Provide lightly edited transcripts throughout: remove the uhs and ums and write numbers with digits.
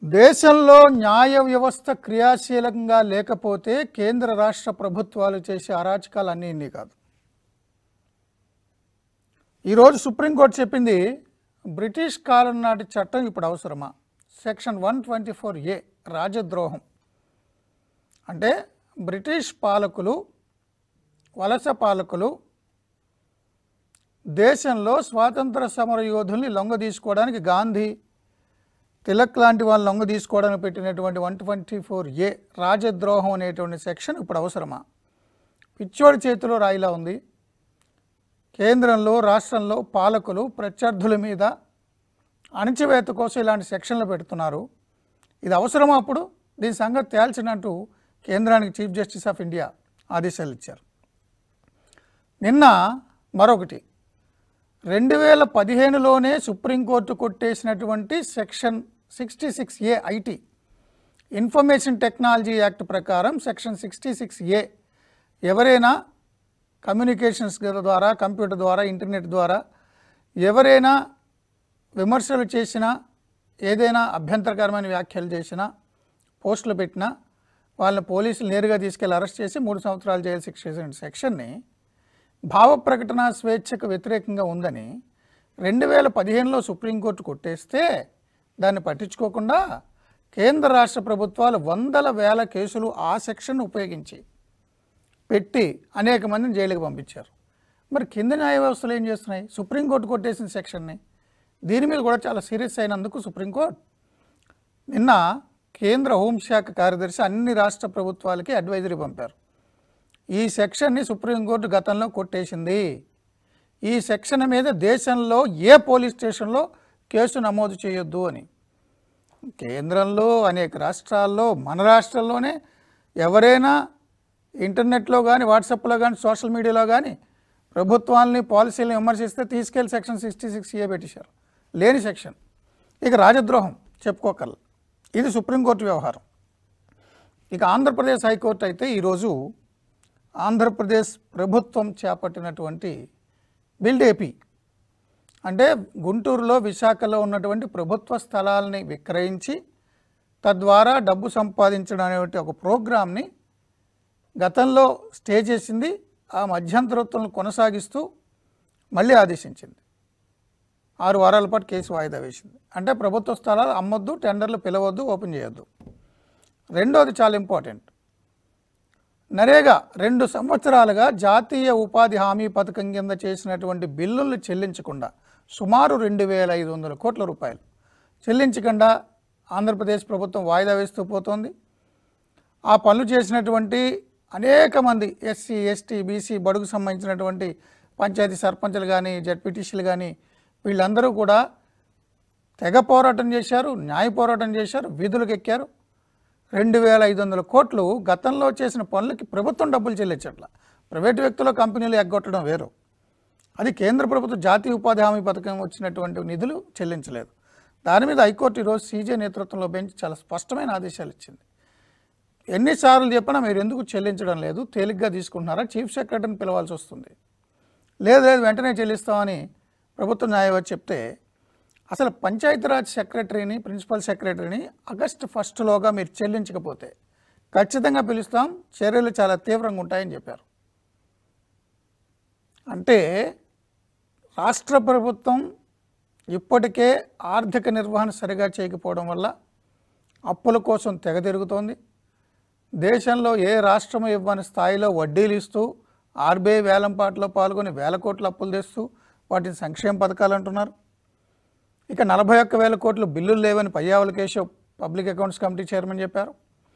దేశంలో న్యాయ వ్యవస్థ క్రియాశీలంగా లేకపోతే కేంద్ర రాష్ట్ర ప్రభుత్వాలు చేసే అరాచకాలు అన్నీ ఇన్ని కాదు. ఈరోజు సుప్రీంకోర్టు చెప్పింది బ్రిటిష్ కాలం నాటి చట్టం ఇప్పుడు అవసరమా. సెక్షన్ 124A రాజద్రోహం అంటే బ్రిటిష్ పాలకులు వలస పాలకులు దేశంలో స్వాతంత్ర సమర యోధుల్ని లొంగ తీసుకోవడానికి గాంధీ తిలక్ లాంటి వాళ్ళు లొంగ తీసుకోవడానికి పెట్టినటువంటి 124A రాజద్రోహం అనేటువంటి సెక్షన్ ఇప్పుడు అవసరమా. పిచ్చోడి చేతిలో రాయిలా ఉంది. కేంద్రంలో రాష్ట్రంలో పాలకులు ప్రత్యర్థుల మీద అణచివేత కోసం ఇలాంటి సెక్షన్లు పెడుతున్నారు. ఇది అవసరమా? అప్పుడు దీని సంగతి తేల్చినట్టు కేంద్రానికి చీఫ్ జస్టిస్ ఆఫ్ ఇండియా ఆదేశాలు ఇచ్చారు. నిన్న మరొకటి 2015లోనే సుప్రీంకోర్టు కొట్టేసినటువంటి section 66A IT information technology act ప్రకారం సెక్షన్ 66A ఎవరైనా కమ్యూనికేషన్స్ ద్వారా కంప్యూటర్ ద్వారా ఇంటర్నెట్ ద్వారా ఎవరైనా విమర్శలు చేసినా ఏదైనా అభ్యంతరకరమైన వ్యాఖ్యలు చేసినా పోస్టులు పెట్టినా వాళ్ళని పోలీసులు నేరుగా తీసుకెళ్లి అరెస్ట్ చేసి 3 సంవత్సరాలు జైలు శిక్ష చేసిన సెక్షన్ని భావ ప్రకటన స్వేచ్ఛకు వ్యతిరేకంగా ఉందని 2015లో సుప్రీంకోర్టు కొట్టేస్తే దాన్ని పట్టించుకోకుండా కేంద్ర రాష్ట్ర ప్రభుత్వాలు వందల వేల కేసులు ఆ సెక్షన్ ఉపయోగించి పెట్టి అనేక మందిని జైలుకి పంపించారు. మరి కింద న్యాయ వ్యవస్థలు ఏం చేస్తున్నాయి? సుప్రీంకోర్టు కొట్టేసిన సెక్షన్ని దీని మీద కూడా చాలా సీరియస్ అయినందుకు సుప్రీంకోర్టు నిన్న కేంద్ర హోంశాఖ కార్యదర్శి అన్ని రాష్ట్ర ప్రభుత్వాలకి అడ్వైజరీ పంపారు. ఈ సెక్షన్ని సుప్రీంకోర్టు గతంలో కొట్టేసింది. ఈ సెక్షన్ మీద దేశంలో ఏ పోలీస్ స్టేషన్లో కేసు నమోదు చేయొద్దు అని. కేంద్రంలో అనేక రాష్ట్రాల్లో మన రాష్ట్రంలోనే ఎవరైనా ఇంటర్నెట్లో కానీ వాట్సాప్లో కానీ సోషల్ మీడియాలో కానీ ప్రభుత్వాలని పాలసీలను విమర్శిస్తే తీసుకెళ్లి సెక్షన్ 66A పెట్టేశారు. లేని సెక్షన్. ఇక రాజద్రోహం చెప్పుకోకర్ల. ఇది సుప్రీంకోర్టు వ్యవహారం. ఇక ఆంధ్రప్రదేశ్ హైకోర్టు అయితే ఈరోజు ఆంధ్రప్రదేశ్ ప్రభుత్వం చేపట్టినటువంటి బిల్డ్ ఏపీ అంటే గుంటూరులో విశాఖలో ఉన్నటువంటి ప్రభుత్వ స్థలాలని విక్రయించి తద్వారా డబ్బు సంపాదించడం అనేటువంటి ఒక ప్రోగ్రామ్ని గతంలో స్టే చేసింది. ఆ మధ్యంతరత్వం కొనసాగిస్తూ మళ్ళీ ఆదేశించింది. 6 వారాల పాటు కేసు వాయిదా వేసింది. అంటే ప్రభుత్వ స్థలాలు అమ్మొద్దు, టెండర్లు పిలవద్దు, ఓపెన్ చేయొద్దు. రెండోది చాలా ఇంపార్టెంట్. నరేగా 2 సంవత్సరాలుగా జాతీయ ఉపాధి హామీ పథకం కింద చేసినటువంటి బిల్లులు చెల్లించకుండా సుమారు 2,500 కోట్ల రూపాయలు చెల్లించకుండా ఆంధ్రప్రదేశ్ ప్రభుత్వం వాయిదా వేస్తూ పోతోంది. ఆ పనులు చేసినటువంటి అనేక మంది ఎస్సీ ఎస్టీ బీసీ బడుగు సంబంధించినటువంటి పంచాయతీ సర్పంచులు కానీ జడ్పీటీసీలు కానీ వీళ్ళందరూ కూడా తెగ పోరాటం చేశారు, న్యాయ పోరాటం చేశారు, వీధులకు ఎక్కారు. 2,500 కోట్లు గతంలో చేసిన పనులకి ప్రభుత్వం డబ్బులు చెల్లించట్ల. ప్రైవేటు వ్యక్తుల కంపెనీలు ఎగ్గొట్టడం వేరు. అది కేంద్ర ప్రభుత్వం జాతీయ ఉపాధి హామీ పథకం వచ్చినటువంటి నిధులు చెల్లించలేదు. దాని మీద హైకోర్టు ఈరోజు సీజే నేతృత్వంలో బెంచ్ చాలా స్పష్టమైన ఆదేశాలు ఇచ్చింది. ఎన్నిసార్లు చెప్పినా మీరు ఎందుకు చెల్లించడం లేదు, తేలిగ్గా తీసుకుంటున్నారా, చీఫ్ సెక్రటరీని పిలవాల్సి వస్తుంది. లేదు వెంటనే చెల్లిస్తామని ప్రభుత్వ న్యాయవాది చెప్తే అసలు పంచాయతీరాజ్ సెక్రటరీని ప్రిన్సిపల్ సెక్రటరీని ఆగస్టు 1లోగా మీరు చెల్లించకపోతే ఖచ్చితంగా పిలుస్తాం, చర్యలు చాలా తీవ్రంగా ఉంటాయని చెప్పారు. అంటే రాష్ట్ర ప్రభుత్వం ఇప్పటికే ఆర్థిక నిర్వహణ సరిగా చేయకపోవడం వల్ల అప్పుల కోసం తెగ తిరుగుతోంది. దేశంలో ఏ రాష్ట్రము ఇవ్వని స్థాయిలో వడ్డీలు ఇస్తూ ఆర్బీఐ వేలంపాట్లో పాల్గొని వేల కోట్ల అప్పులు తెస్తూ వాటిని సంక్షేమ పథకాలు అంటున్నారు. ఇక 41,000 కోట్లు బిల్లులు లేవని Payyavula Keshav public accounts committee chairman చెప్పారు.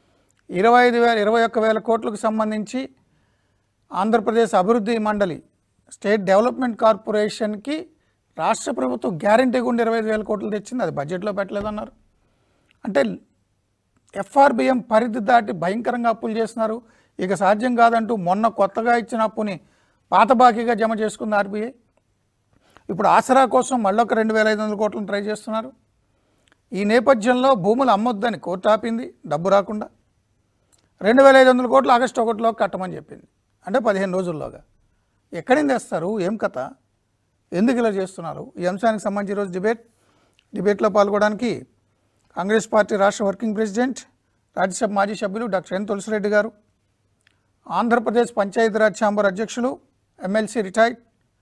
21,000 కోట్లకు సంబంధించి ఆంధ్రప్రదేశ్ అభివృద్ధి మండలి స్టేట్ డెవలప్మెంట్ కార్పొరేషన్కి రాష్ట్ర ప్రభుత్వం గ్యారంటీ గుండా 25,000 కోట్లు తెచ్చింది. అది బడ్జెట్లో పెట్టలేదన్నారు. అంటే ఎఫ్ఆర్బిఎం పరిధి దాటి భయంకరంగా అప్పులు చేస్తున్నారు. ఇక సాధ్యం కాదంటూ మొన్న కొత్తగా ఇచ్చిన అప్పుని పాత బాకీగా జమ చేసుకుంది ఆర్బీఐ. ఇప్పుడు ఆసరా కోసం మళ్ళొక 2,500 కోట్లను ట్రై చేస్తున్నారు. ఈ నేపథ్యంలో భూములు అమ్మొద్దని కోర్టు ఆపింది, డబ్బు రాకుండా. 2,500 కోట్లు ఆగస్టు 1లో కట్టమని చెప్పింది. అంటే 15 రోజుల్లోగా. ఎక్కడిని తెస్తారు? ఏం కథ? ఎందుకు ఇలా చేస్తున్నారు? ఈ అంశానికి సంబంధించి ఈరోజు డిబేట్లో పాల్గొనడానికి కాంగ్రెస్ పార్టీ రాష్ట్ర వర్కింగ్ ప్రెసిడెంట్, రాజ్యసభ మాజీ సభ్యులు డాక్టర్ ఎన్ తులసిరెడ్డి గారు, ఆంధ్రప్రదేశ్ పంచాయతీరాజ్ ఛాంబర్ అధ్యక్షులు MLC retired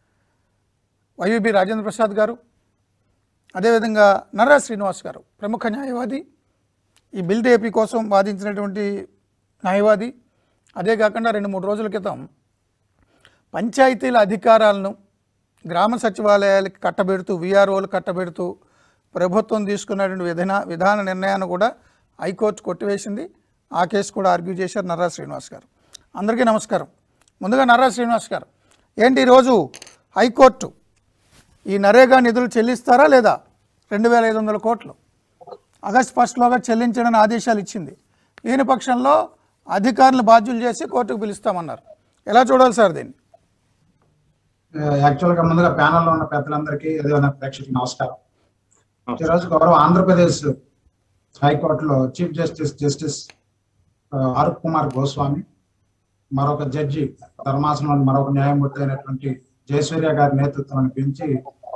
YV Rajendra Prasad గారు, అదేవిధంగా నర్రా శ్రీనివాస్ గారు, ప్రముఖ న్యాయవాది, ఈ బిల్ ఏపీ కోసం వాదించినటువంటి న్యాయవాది. అదే కాకుండా 2-3 రోజుల క్రితం పంచాయతీల అధికారాలను గ్రామ సచివాలయాలకి కట్టబెడుతూ, వీఆర్ఓలు కట్టబెడుతూ ప్రభుత్వం తీసుకున్నటువంటి విధాన నిర్ణయాన్ని కూడా హైకోర్టు కొట్టివేసింది. ఆ కేసు కూడా ఆర్గ్యూ చేశారు నర్రా శ్రీనివాస్ గారు. అందరికీ నమస్కారం. ముందుగా నర్రా శ్రీనివాస్ గారు, ఏంటి ఈరోజు హైకోర్టు ఈ నరేగా నిధులు చెల్లిస్తారా లేదా? 2500 కోట్లు ఆగస్టు 1లోగా చెల్లించడానికి ఆదేశాలు ఇచ్చింది. లేని పక్షంలో అధికారులు బాధ్యులు చేసి కోర్టుకు పిలుస్తామన్నారు. ఎలా చూడాలి సార్ దీన్ని? యాక్చువల్గా ముందుగా ప్యానల్లో ఉన్న పెద్దలందరికీ, ఏదైనా ప్రేక్షకులకు నమస్కారం. ఈరోజు గౌరవ ఆంధ్రప్రదేశ్ హైకోర్టులో చీఫ్ జస్టిస్ అరుప్ కుమార్ గోస్వామి, మరొక జడ్జి ధర్మాసనం మరొక న్యాయమూర్తి అయినటువంటి జయసూర్య గారి నేతృత్వాన్ని పెంచి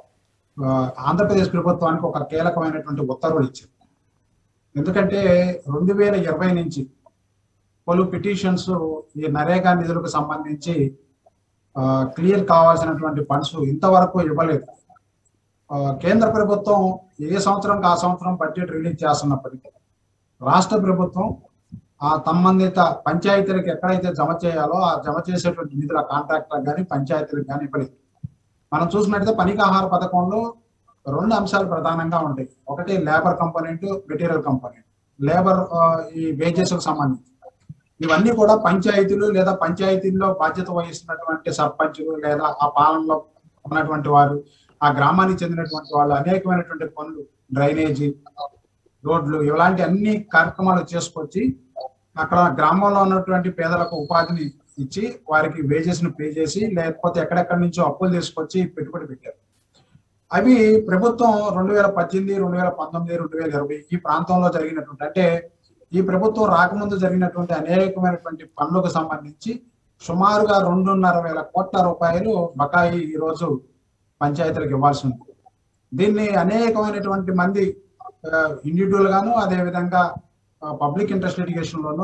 ఆంధ్రప్రదేశ్ ప్రభుత్వానికి ఒక కీలకమైనటువంటి ఉత్తర్వులు ఇచ్చారు. ఎందుకంటే 2020 నుంచి పలు పిటిషన్స్ ఈ నరేగా నిధులకు సంబంధించి క్లియర్ కావాల్సినటువంటి ఫండ్స్ ఇంతవరకు ఇవ్వలేదు. కేంద్ర ప్రభుత్వం ఏ సంవత్సరంకి ఆ సంవత్సరం బడ్జెట్ రిలీజ్ చేస్తున్నప్పటికీ రాష్ట్ర ప్రభుత్వం ఆ సంబంధిత పంచాయతీలకు ఎక్కడైతే జమ చేయాలో ఆ జమ చేసేటువంటి నిధుల కాంట్రాక్టర్ కానీ పంచాయతీలకు కానీ ఇవ్వలేదు. మనం చూసినట్టయితే పనికి ఆహార పథకంలో 2 అంశాలు ప్రధానంగా ఉంటాయి. ఒకటి labour component, material component. Labour ఈ వేజెస్కు సంబంధించి ఇవన్నీ కూడా పంచాయతీలు లేదా పంచాయతీల్లో బాధ్యత వహిస్తున్నటువంటి సర్పంచులు లేదా ఆ పాలనలో ఉన్నటువంటి వారు, ఆ గ్రామానికి చెందినటువంటి వాళ్ళు అనేకమైనటువంటి పనులు, డ్రైనేజీ, రోడ్లు, ఇలాంటి అన్ని కార్యక్రమాలు చేసుకొచ్చి అక్కడ గ్రామంలో ఉన్నటువంటి పేదలకు ఉపాధిని ఇచ్చి వారికి వేజెస్ ను పే చేసి, లేకపోతే ఎక్కడెక్కడి నుంచో అప్పులు తీసుకొచ్చి పెట్టుబడి పెట్టారు. అవి ప్రభుత్వం 2018, 2019, 2020 ఈ ప్రాంతంలో జరిగినటువంటి, అంటే ఈ ప్రభుత్వం రాకముందు జరిగినటువంటి అనేకమైనటువంటి పనులకు సంబంధించి సుమారుగా 2,500 కోట్ల రూపాయలు బకాయి ఈరోజు పంచాయతీలకు ఇవ్వాల్సి ఉంది. దీన్ని అనేకమైనటువంటి మంది ఇండివిజువల్ గాను, అదేవిధంగా పబ్లిక్ ఇంట్రెస్ట్ లిటిగేషన్ లోనూ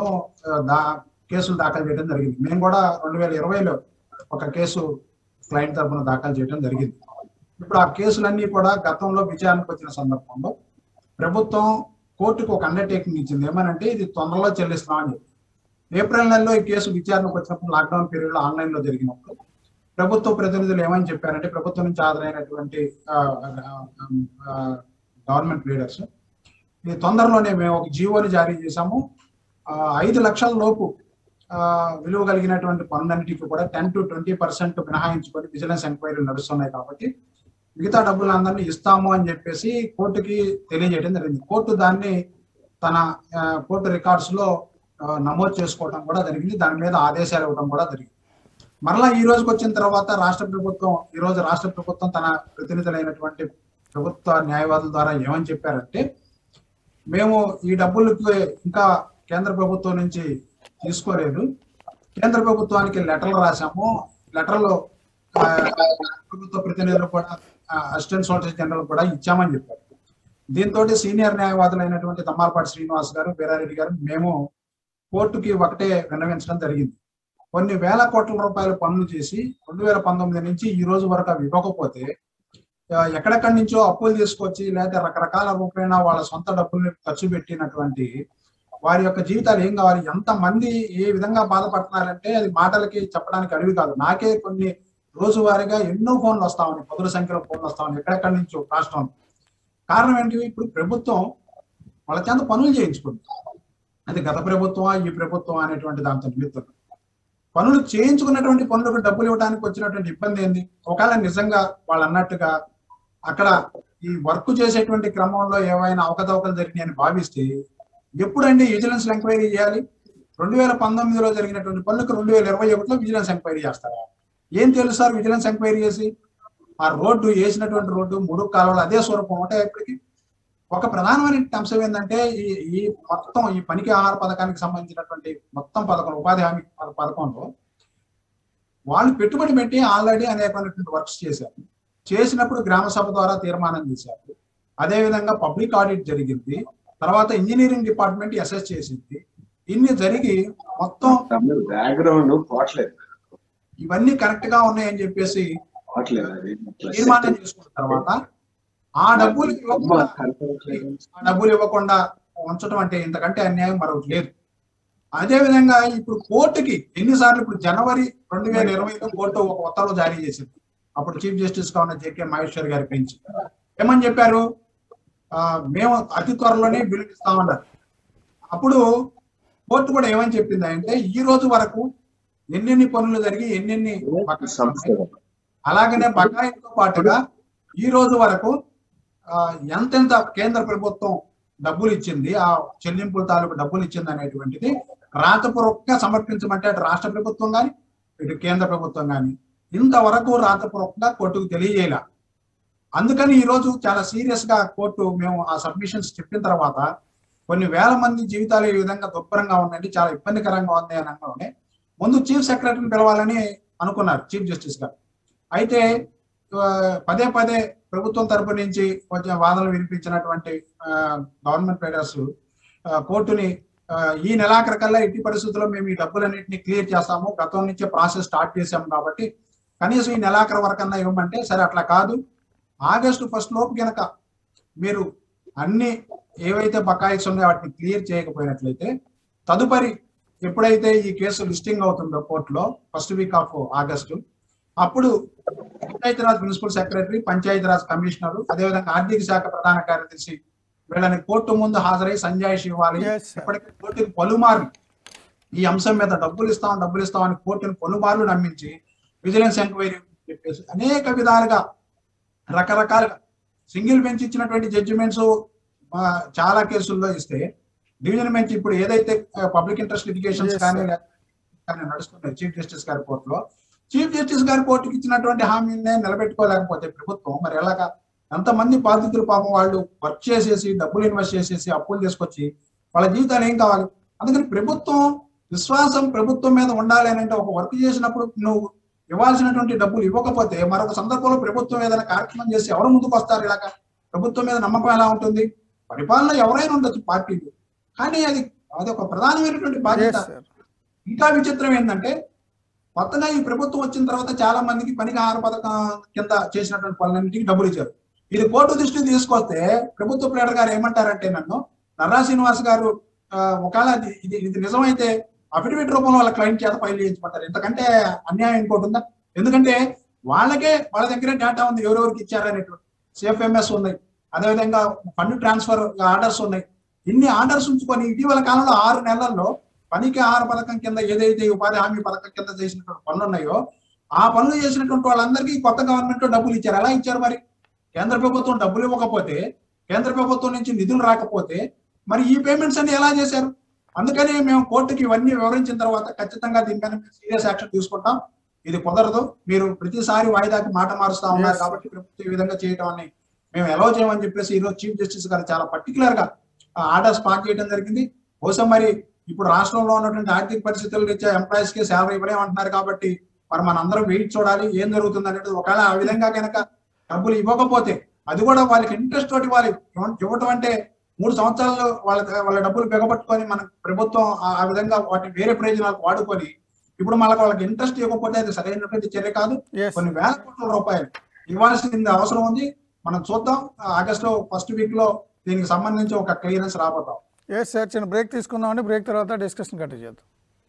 కేసులు దాఖలు చేయడం జరిగింది. మేము కూడా 2020లో ఒక కేసు క్లయింట్ తరఫున దాఖలు చేయడం జరిగింది. ఇప్పుడు ఆ కేసులన్నీ కూడా గతంలో విచారణకు వచ్చిన సందర్భంలో ప్రభుత్వం కోర్టుకు ఒక అండర్టేకింగ్ ఇచ్చింది. ఏమనంటే ఇది తొందరలో చెల్లిస్తున్నామని చెప్పి. ఏప్రిల్ నెలలో ఈ కేసు విచారణకు వచ్చినప్పుడు, లాక్డౌన్ పీరియడ్ లో ఆన్లైన్ లో జరిగినప్పుడు ప్రభుత్వ ప్రతినిధులు ఏమని చెప్పారంటే, ప్రభుత్వం నుంచి హాజరైనటువంటి గవర్నమెంట్ లీడర్స్, ఇది తొందరలోనే మేము ఒక జీవోని జారీ చేశాము, 5 లక్షల లోపు విలువ కలిగినటువంటి పనులన్నిటికీ కూడా 10 to 20% మినహాయించుకొని విజిలెన్స్ ఎంక్వైరీలు నడుస్తున్నాయి కాబట్టి మిగతా డబ్బులు అందరినీ ఇస్తాము అని చెప్పేసి కోర్టుకి తెలియజేయడం జరిగింది. కోర్టు దాన్ని తన కోర్టు రికార్డ్స్ లో నమోదు చేసుకోవడం కూడా జరిగింది. దాని మీద ఆదేశాలు ఇవ్వడం కూడా జరిగింది. మరలా ఈ రోజుకి వచ్చిన తర్వాత రాష్ట్ర ప్రభుత్వం తన ప్రతినిధులైనటువంటి ప్రభుత్వ న్యాయవాదుల ద్వారా ఏమని చెప్పారంటే, మేము ఈ డబ్బులకి ఇంకా కేంద్ర ప్రభుత్వం నుంచి తీసుకోలేదు, కేంద్ర ప్రభుత్వానికి లెటర్లు రాశాము, లెటర్లో ప్రభుత్వ ప్రతినిధులు కూడా అసిస్టెంట్ సోలిసిటర్ జనరల్ కూడా ఇచ్చామని చెప్పారు. దీంతో సీనియర్ న్యాయవాదులైనటువంటి తమ్మాలపాటి శ్రీనివాస్ గారు, వీరారెడ్డి గారు, మేము కోర్టుకి ఒకటే విన్నవించడం జరిగింది. కొన్ని వేల కోట్ల రూపాయల పనులు చేసి 2019 నుంచి ఈ రోజు వరకు అవి ఇవ్వకపోతే ఎక్కడెక్కడి నుంచో అప్పులు తీసుకొచ్చి లేదా రకరకాల రూపేణా వాళ్ళ సొంత డబ్బుల్ని ఖర్చు పెట్టినటువంటి వారి యొక్క జీవితాలు ఏం కావాలి, ఎంతమంది ఏ విధంగా బాధపడుతున్నారంటే అది మాటలకి చెప్పడానికి అడివి కాదు. నాకే కొన్ని రోజువారీగా ఎన్నో ఫోన్లు వస్తామని, 10 సంఖ్యలో ఫోన్లు వస్తామని ఎక్కడెక్కడి నుంచో రాష్ట్రంలో. కారణం ఏంటి? ఇప్పుడు ప్రభుత్వం వాళ్ళ చేత పనులు చేయించుకుంది. అది గత ప్రభుత్వం, ఈ ప్రభుత్వం అనేటువంటి దాంతో నిమిత్తం పనులు చేయించుకున్నటువంటి పనులకు డబ్బులు ఇవ్వడానికి వచ్చినటువంటి ఇబ్బంది ఏంది? ఒకవేళ నిజంగా వాళ్ళు అన్నట్టుగా అక్కడ ఈ వర్క్ చేసేటువంటి క్రమంలో ఏవైనా అవకతవకలు జరిగినాయని భావిస్తే ఎప్పుడండి విజిలెన్స్ ఎంక్వైరీ చేయాలి? 2019లో జరిగినటువంటి పనులకు 2021లో విజిలెన్స్ ఎంక్వైరీ చేస్తారా? ఏం తెలుసు సార్ విజిలెన్స్ ఎంక్వైరీ చేసి? ఆ రోడ్డు వేసినటువంటి రోడ్డు 3 కాలువలు అదే స్వరూపం ఉంటాయి. ఇప్పటికి ఒక ప్రధానమైన అంశం ఏంటంటే ఈ మొత్తం ఈ పనికి ఆహార పథకానికి సంబంధించినటువంటి మొత్తం ఉపాధి హామీ పథకంలో వాళ్ళు పెట్టుబడి పెట్టి ఆల్రెడీ అనేకమైనటువంటి వర్క్స్ చేశారు. చేసినప్పుడు గ్రామ సభ ద్వారా తీర్మానం చేశారు. అదేవిధంగా పబ్లిక్ ఆడిట్ జరిగింది. తర్వాత ఇంజనీరింగ్ డిపార్ట్మెంట్ అసెస్ చేసింది. ఇన్ని జరిగి మొత్తం బ్యాక్గ్రౌండ్ పోవట్లేదు, ఇవన్నీ కరెక్ట్ గా ఉన్నాయని చెప్పేసి తీర్మానం చేసుకున్న తర్వాత ఆ డబ్బులు ఇవ్వకుండా ఉంచడం అంటే ఇంతకంటే అన్యాయం మరొకటి లేదు. అదే విధంగా ఇప్పుడు కోర్టుకి ఎన్నిసార్లు, ఇప్పుడు జనవరి 2020లో కోర్టు ఒక ఉత్తర్వులు జారీ చేసింది. అప్పుడు చీఫ్ జస్టిస్ గా ఉన్న జేకే మహేశ్వర్ గారి బెంచ్ ఏమని చెప్పారు, మేము అతి త్వరలోనే బిల్లు ఇస్తామన్నారు. అప్పుడు కోర్టు కూడా ఏమని చెప్పింది అంటే ఈ రోజు వరకు ఎన్నెన్ని పనులు జరిగి ఎన్నెన్ని అలాగనే బకాయిలతో పాటుగా ఈ రోజు వరకు ఎంతెంత కేంద్ర ప్రభుత్వం డబ్బులు ఇచ్చింది, ఆ చెల్లింపుల తాలూకు డబ్బులు ఇచ్చింది అనేటువంటిది రాతపూర్వకంగా సమర్పించమంటే అటు రాష్ట్ర ప్రభుత్వం కానీ ఇటు కేంద్ర ప్రభుత్వం కానీ ఇంతవరకు రాతపూర్వకంగా కోర్టుకు తెలియజేయాల. అందుకని ఈ రోజు చాలా సీరియస్ గా కోర్టు మేము ఆ సబ్మిషన్స్ చెప్పిన తర్వాత కొన్ని వేల మంది జీవితాలు ఈ విధంగా దుర్భరంగా ఉందండి, చాలా ఇబ్బందికరంగా ఉంది అని అనగానే ముందు చీఫ్ సెక్రటరీని పిలవాలని అనుకున్నారు చీఫ్ జస్టిస్ గారు. అయితే పదే పదే ప్రభుత్వం తరపు నుంచి కొంచెం వాదనలు వినిపించినటువంటి గవర్నమెంట్ లీడర్స్ కోర్టుని ఈ నెలాఖరు కల్లా ఎట్టి పరిస్థితుల్లో మేము ఈ డబ్బులన్నింటినీ క్లియర్ చేస్తాము, గతం నుంచే ప్రాసెస్ స్టార్ట్ చేసాము కాబట్టి కనీసం ఈ నెలాఖరు వరకన్నా ఇవ్వమంటే, సరే అట్లా కాదు ఆగస్టు 1 లోపు కనుక మీరు అన్ని ఏవైతే బకాయిస్ ఉన్నాయో వాటిని క్లియర్ చేయకపోయినట్లయితే తదుపరి ఎప్పుడైతే ఈ కేసు లిస్టింగ్ అవుతుందో కోర్టులో ఫస్ట్ వీక్ ఆఫ్ ఆగస్టు, అప్పుడు Panchayati Raj principal secretary, Panchayati Raj commissioner, అదేవిధంగా ఆర్థిక శాఖ ప్రధాన కార్యదర్శి వీళ్ళని కోర్టు ముందు హాజరై సంజాయిషి ఇవ్వాలి. ఇప్పటికీ కోర్టుకు పలుమార్లు ఈ అంశం మీద డబ్బులు ఇస్తామని కోర్టును పలుమార్లు నమ్మించి విజిలెన్స్ ఎంక్వైరీ చెప్పేసి అనేక విధాలుగా రకరకాలుగా సింగిల్ బెంచ్ ఇచ్చినటువంటి జడ్జిమెంట్స్ చాలా కేసుల్లో ఇస్తే డివిజన్ బెంచ్ ఇప్పుడు ఏదైతే పబ్లిక్ ఇంట్రెస్ట్ లిటిగేషన్స్ కానీ నడుస్తున్నాయి చీఫ్ జస్టిస్ గారి కోర్టులో, చీఫ్ జస్టిస్ గారి కోర్టుకి ఇచ్చినటువంటి హామీని నిలబెట్టుకోలేకపోతే ప్రభుత్వం మరి ఎలాగా? ఎంతమంది బాధితులు పాపం వాళ్ళు వర్క్ చేసేసి డబ్బులు ఇన్వెస్ట్ చేసేసి అప్పులు తీసుకొచ్చి వాళ్ళ జీవితాలు ఏం కావాలి? అందుకని ప్రభుత్వం విశ్వాసం ప్రభుత్వం మీద ఉండాలి అని అంటే ఒక వర్క్ చేసినప్పుడు నువ్వు ఇవ్వాల్సినటువంటి డబ్బులు ఇవ్వకపోతే మరొక సందర్భంలో ప్రభుత్వం ఏదైనా కార్యక్రమం చేసి ఎవరు ముందుకు వస్తారు? ఇలాగ ప్రభుత్వం మీద నమ్మకం ఎలా ఉంటుంది? పరిపాలన ఎవరైనా ఉండొచ్చు పార్టీలు, కానీ అది ఒక ప్రధానమైనటువంటి బాధ్యత. ఇంకా విచిత్రం ఏంటంటే కొత్తగా ఈ ప్రభుత్వం వచ్చిన తర్వాత చాలా మందికి పనికి ఆహార పథకం కింద చేసినటువంటి పనులన్నింటికి డబ్బులు ఇచ్చారు. ఇది కోర్టు దృష్టికి తీసుకొస్తే ప్రభుత్వ ప్లేడర్ గారు ఏమంటారంటే, నన్ను నర్రా శ్రీనివాస్ గారు ఒకవేళ ఇది నిజమైతే అఫిడవిట్ రూపంలో వాళ్ళ క్లయింట్ చేత ఫైల్ చేయించమంటారు. ఇంతకంటే అన్యాయం ఇంకోటి ఉందా? ఎందుకంటే వాళ్ళ దగ్గరే డేటా ఉంది ఎవరెవరికి ఇచ్చారనేటువంటి, CFMS ఉన్నాయి, అదేవిధంగా ఫండ్ ట్రాన్స్ఫర్ ఆర్డర్స్ ఉన్నాయి. ఇన్ని ఆర్డర్స్ ఉంచుకొని ఇటీవల కాలంలో 6 నెలల్లో పనికి ఆహార పథకం కింద ఏదైతే ఉపాధి హామీ పథకం కింద చేసినటువంటి పనులు ఉన్నాయో ఆ పనులు చేసినటువంటి వాళ్ళందరికీ కొత్త గవర్నమెంట్ లో డబ్బులు ఇచ్చారు. ఎలా ఇచ్చారు? మరి కేంద్ర ప్రభుత్వం డబ్బులు ఇవ్వకపోతే, కేంద్ర ప్రభుత్వం నుంచి నిధులు రాకపోతే మరి ఈ పేమెంట్స్ అన్ని ఎలా చేశారు? అందుకని మేము కోర్టుకి ఇవన్నీ వివరించిన తర్వాత ఖచ్చితంగా దీనిపైన సీరియస్ యాక్షన్ తీసుకుంటాం, ఇది కుదరదు, మీరు ప్రతిసారి వాయిదాకి మాట మారుస్తా ఉన్నారు కాబట్టి ప్రభుత్వం ఈ విధంగా చేయడం అని మేము ఎలా చేయమని చెప్పేసి ఈరోజు చీఫ్ జస్టిస్ గారు చాలా పర్టికులర్ గా ఆర్డర్స్ పాస్ చేయడం జరిగింది. బహుశా మరి ఇప్పుడు రాష్ట్రంలో ఉన్నటువంటి ఆర్థిక పరిస్థితులు రీత్యా ఎంప్లాయీస్ కి శాలరీ ఇవ్వలేమంటున్నారు కాబట్టి మరి మనందరం వెయిట్ చూడాలి ఏం జరుగుతుంది అనేది. ఒకవేళ ఆ విధంగా కనుక డబ్బులు ఇవ్వకపోతే అది కూడా వాళ్ళకి ఇంట్రెస్ట్ తోటి వాళ్ళు ఇవ్వటం అంటే 3 సంవత్సరాలు వాళ్ళ డబ్బులు బిగపట్టుకొని మన ప్రభుత్వం ఆ విధంగా వాటిని వేరే ప్రయోజనాలకు వాడుకొని ఇప్పుడు వాళ్ళకి ఇంట్రెస్ట్ ఇవ్వకపోతే అది సరైనటువంటి చర్య కాదు. కొన్ని వేల కోట్ల రూపాయలు ఇవ్వాల్సింది అవసరం ఉంది. మనం చూద్దాం, ఆగస్టు 1st వీక్ లో దీనికి సంబంధించి ఒక క్లియరెన్స్ రాబోతాం. ఎస్ సార్, చిన్న బ్రేక్ తీసుకుందామండి. బ్రేక్ తర్వాత డిస్కషన్ కంటిన్యూ చేద్దాం.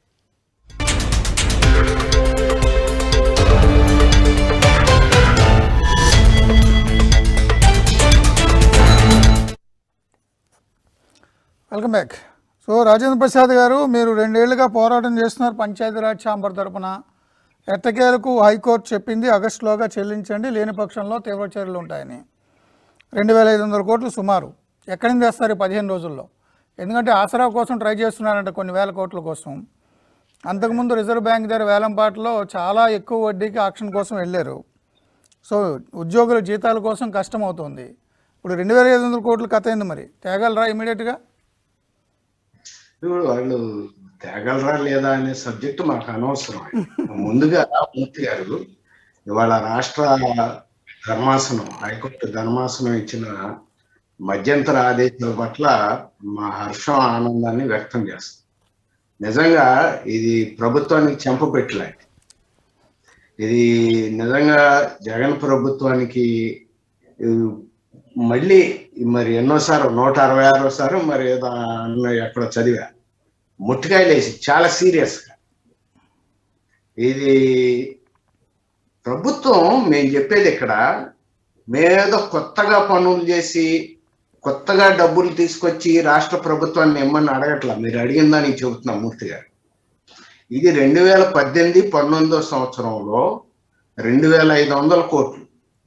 Welcome back. So Rajendra Prasad గారు, మీరు 2 ఏళ్లుగా పోరాటం చేస్తున్నారు పంచాయతీరాజ్ ఛాంబర్ తరపున. ఎట్టకేలకు హైకోర్టు చెప్పింది ఆగస్టులోగా చెల్లించండి, లేని పక్షంలో తీవ్ర చర్యలు ఉంటాయని. 2500 కోట్లు సుమారు ఎక్కడి నుంచి తెస్తారు 15 రోజుల్లో? ఎందుకంటే ఆసరా కోసం ట్రై చేస్తున్నారంట కొన్ని వేల కోట్ల కోసం. అంతకుముందు రిజర్వ్ బ్యాంక్ దగ్గర వేలంపాటలో చాలా ఎక్కువ వడ్డీకి ఆక్షన్ కోసం వెళ్ళారు. సో ఉద్యోగుల జీతాల కోసం కష్టం అవుతుంది. ఇప్పుడు 2500 కోట్లు కథ అయింది, మరి తేగలరా ఇమీడియట్గా? వాళ్ళు తేగలరా లేదా అనే సబ్జెక్టు మాకు అనవసరం. ముందుగా మూర్తి గారు ఇవాళ రాష్ట్ర ధర్మాసనం, హైకోర్టు ధర్మాసనం ఇచ్చిన మధ్యంతర ఆదేశాల పట్ల మా హర్షం ఆనందాన్ని వ్యక్తం చేస్తాం. నిజంగా ఇది ప్రభుత్వానికి చెంపపెట్టలాంటి, ఇది నిజంగా జగన్ ప్రభుత్వానికి మళ్ళీ మరి ఎన్నోసార్లు 166సారి మరి ఏదో ఎక్కడ చదివా, ముట్టికాయలు వేసి చాలా సీరియస్గా ఇది ప్రభుత్వం. మేము చెప్పేది ఇక్కడ మేమేదో కొత్తగా పనులు చేసి కొత్తగా డబ్బులు తీసుకొచ్చి రాష్ట్ర ప్రభుత్వాన్ని ఇమ్మని అడగట్లా. మీరు అడిగిన దానికి చెబుతున్నాం మూర్తి గారు. ఇది 2018-19 సంవత్సరంలో 2500 కోట్లు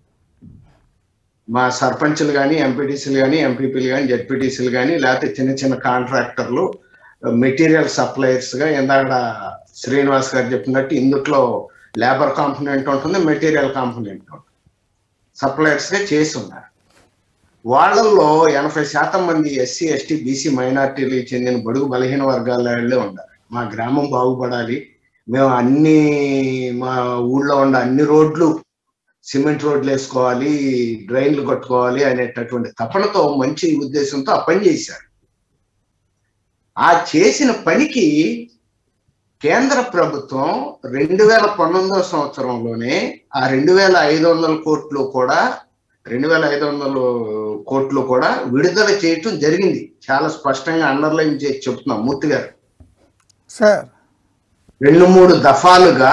మా సర్పంచ్లు కానీ, ఎంపీటీసీలు కానీ, ఎంపీపీలు కానీ, జెడ్పీటీసీలు కానీ, లేకపోతే చిన్న చిన్న కాంట్రాక్టర్లు, మెటీరియల్ సప్లయర్స్గా ఇందాక శ్రీనివాస్ గారు చెప్పినట్టు ఇందులో లేబర్ కాంపోనెంట్ ఉంటుంది, మెటీరియల్ కాంపోనెంట్ ఉంటుంది, సప్లయర్స్గా చేసి ఉన్నారు. వాళ్ళల్లో 80% మంది ఎస్సీ, ఎస్టీ, బీసీ మైనార్టీలకు చెందిన బడుగు బలహీన వర్గాల వాళ్ళే ఉన్నారు. మా గ్రామం బాగుపడాలి, మేము మా ఊళ్ళో ఉన్న అన్ని రోడ్లు సిమెంట్ రోడ్లు వేసుకోవాలి, డ్రైన్లు కట్టుకోవాలి అనేటటువంటి తపనతో, మంచి ఉద్దేశంతో ఆ పని చేశారు. ఆ చేసిన పనికి కేంద్ర ప్రభుత్వం 2019 సంవత్సరంలోనే ఆ 2500 కోట్లు కూడా 2500 కోట్లు కూడా విడుదల చేయటం జరిగింది. చాలా స్పష్టంగా అండర్లైన్ చేసి చెప్తున్నాం మూర్తి గారు. సార్ 2-3 దఫాలుగా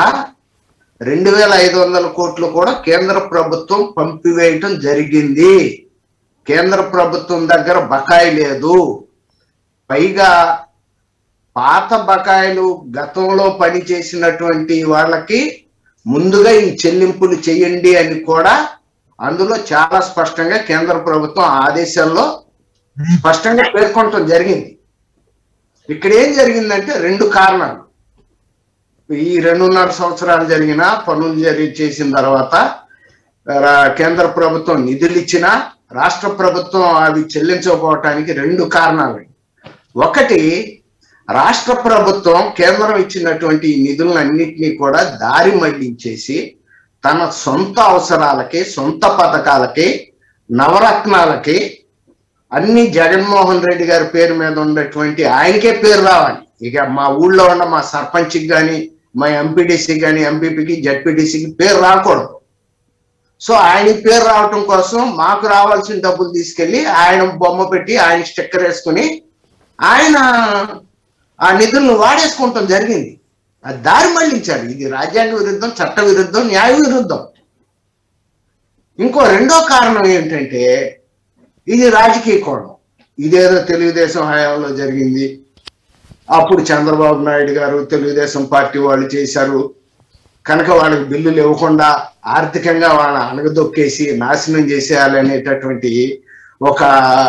2500 కోట్లు కూడా కేంద్ర ప్రభుత్వం పంపివేయటం జరిగింది. కేంద్ర ప్రభుత్వం దగ్గర బకాయి లేదు. పైగా పాత బకాయిలు గతంలో పనిచేసినటువంటి వాళ్ళకి ముందుగా ఈ చెల్లింపులు చేయండి అని కూడా అందులో చాలా స్పష్టంగా కేంద్ర ప్రభుత్వం ఆదేశాల్లో స్పష్టంగా పేర్కొనటం జరిగింది. ఇక్కడ ఏం జరిగిందంటే 2 కారణాలు. ఈ 2.5 సంవత్సరాలు జరిగిన పనులు చేసిన తర్వాత కేంద్ర ప్రభుత్వం నిధులు ఇచ్చినా రాష్ట్ర ప్రభుత్వం అవి చెల్లించకపోవటానికి 2 కారణాలు. ఒకటి, రాష్ట్ర ప్రభుత్వం కేంద్రం ఇచ్చినటువంటి నిధులన్నింటినీ కూడా దారి మళ్లించేసి తన సొంత అవసరాలకి, సొంత పథకాలకి, నవరత్నాలకి అన్ని జగన్మోహన్ రెడ్డి గారి పేరు మీద ఉన్నటువంటి ఆయనకే పేరు రావాలి. ఇక మా ఊళ్ళో ఉన్న మా సర్పంచ్కి కానీ, మా ఎంపీడీసీకి కానీ, ఎంపీపీకి, జెడ్పీటీసీకి పేరు రాకూడదు. సో ఆయన పేరు రావటం కోసం మాకు రావాల్సిన డబ్బులు తీసుకెళ్లి ఆయన బొమ్మ పెట్టి ఆయన స్టిక్కర్ వేసుకుని ఆయన ఆ నిధులను వాడేసుకుంటాం జరిగింది. అది దారి మళ్లించారు. ఇది రాజ్యాంగ విరుద్ధం, చట్ట విరుద్ధం, న్యాయ విరుద్ధం. ఇంకో 2వ కారణం ఏంటంటే ఇది రాజకీయ కోణం. ఇదేదో తెలుగుదేశం హయాంలో జరిగింది, అప్పుడు చంద్రబాబు నాయుడు గారు తెలుగుదేశం పార్టీ వాళ్ళు చేశారు కనుక వాళ్ళకి బిల్లులు ఇవ్వకుండా ఆర్థికంగా వాళ్ళని అణగదొక్కేసి నాశనం చేసేయాలి అనేటటువంటి ఒక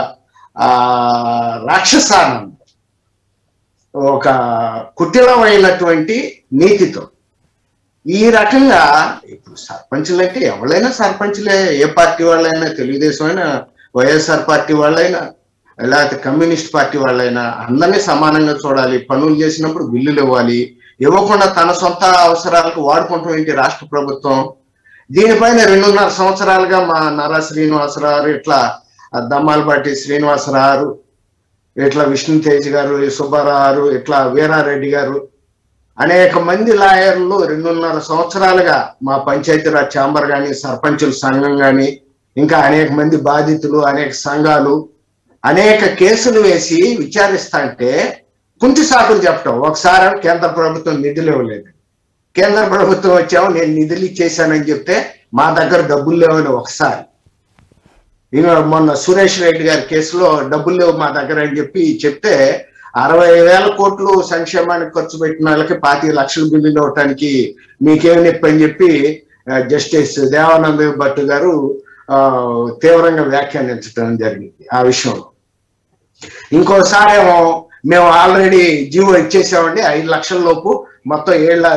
రాక్షసానం, ఒక కుటిలమైనటువంటి నీతితో ఈ రకంగా ఇప్పుడు సర్పంచులు అంటే ఎవరైనా సర్పంచులే, ఏ పార్టీ వాళ్ళైనా, తెలుగుదేశం అయినా, వైఎస్ఆర్ పార్టీ వాళ్ళైనా, లేకపోతే కమ్యూనిస్ట్ పార్టీ వాళ్ళైనా అందరినీ సమానంగా చూడాలి. పనులు చేసినప్పుడు బిల్లులు ఇవ్వాలి. ఇవ్వకుండా తన సొంత అవసరాలకు వాడుకుంటాం ఏంటి రాష్ట్ర ప్రభుత్వం? దీనిపైన 2.5 సంవత్సరాలుగా మా నరా శ్రీనివాసరావు, ఇట్లా దమ్మాలపాటి శ్రీనివాసరావు, ఇట్లా విష్ణుతేజ్ గారు, సుబ్బారావు, ఇట్లా వీరారెడ్డి గారు, అనేక మంది లాయర్లు 2.5 సంవత్సరాలుగా మా పంచాయతీరాజ్ ఛాంబర్ కానీ, సర్పంచుల సంఘం కానీ, ఇంకా అనేక మంది బాధితులు, అనేక సంఘాలు అనేక కేసులు వేసి విచారిస్తా అంటే కుంటి సాకులు చెప్పటం. ఒకసారి కేంద్ర ప్రభుత్వం నిధులు ఇవ్వలేదు, కేంద్ర ప్రభుత్వం వచ్చాము నేను నిధులు ఇచ్చేసానని చెప్తే మా దగ్గర డబ్బులు లేవని ఒకసారి. మొన్న సురేష్ రెడ్డి గారి కేసులో డబ్బులు లేవు మా దగ్గర అని చెప్తే 60,000 కోట్లు సంక్షేమానికి ఖర్చు పెట్టిన వాళ్ళకి 25 లక్షల బిల్లులు ఇవ్వటానికి మీకేమి నొప్పి అని చెప్పి జస్టిస్ దేవానంద భట్ గారు తీవ్రంగా వ్యాఖ్యానించడం జరిగింది ఆ విషయంలో. ఇంకోసారి ఏమో మేము ఆల్రెడీ జీవో ఇచ్చేసామండి, 5 లక్షల లోపు మొత్తం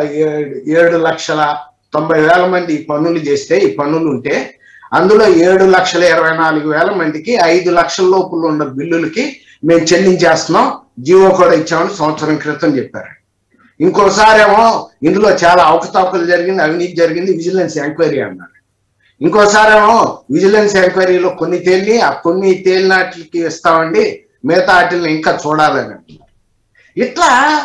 7,90,000 మంది ఈ పనులు చేస్తే, ఈ పనులు ఉంటే అందులో 7,24,000 మందికి 5 లక్షల లోపల ఉన్న బిల్లులకి మేము చెల్లించేస్తున్నాం, జీవో కూడా ఇచ్చామని సంవత్సరం క్రితం చెప్పారు. ఇంకోసారి ఏమో ఇందులో చాలా అవకతవకలు జరిగింది, అవినీతి జరిగింది, విజిలెన్స్ ఎంక్వైరీ అన్నారు. ఇంకోసారేమో విజిలెన్స్ ఎంక్వైరీలో కొన్ని తేలి ఆ కొన్ని తేలినాటికి ఇస్తామండి, మిగతా వాటిని ఇంకా చూడాలని అంటున్నారు. ఇట్లా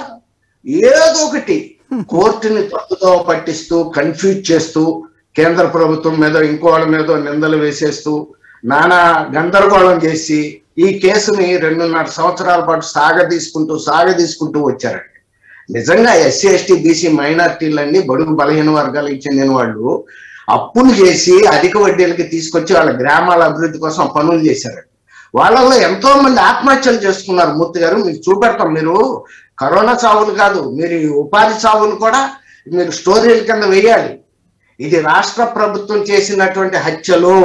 ఏదో ఒకటి కోర్టుని తప్పుదో పట్టిస్తూ కన్ఫ్యూజ్ చేస్తూ కేంద్ర ప్రభుత్వం మీద ఇంకో వాళ్ళ మీద నిందలు వేసేస్తూ నానా గందరగోళం చేసి ఈ కేసుని 2.5 సంవత్సరాల పాటు సాగదీసుకుంటూ వచ్చారండి. నిజంగా ఎస్సీ ఎస్టీ బీసీ మైనార్టీలన్నీ బడుగు బలహీన వర్గాలకు చెందిన వాళ్ళు అప్పులు చేసి అధిక వడ్డీలకి తీసుకొచ్చి వాళ్ళ గ్రామాల అభివృద్ధి కోసం పనులు చేశారండి. వాళ్ళలో ఎంతో మంది ఆత్మహత్యలు చేసుకున్నారు. మూర్తి గారు మీకు చూపెడతాం, మీరు కరోనా చావులు కాదు, మీరు ఉపాధి చావులు కూడా మీరు స్టోరీల కింద వేయాలి. ఇది రాష్ట్ర ప్రభుత్వం చేసినటువంటి హత్యలు,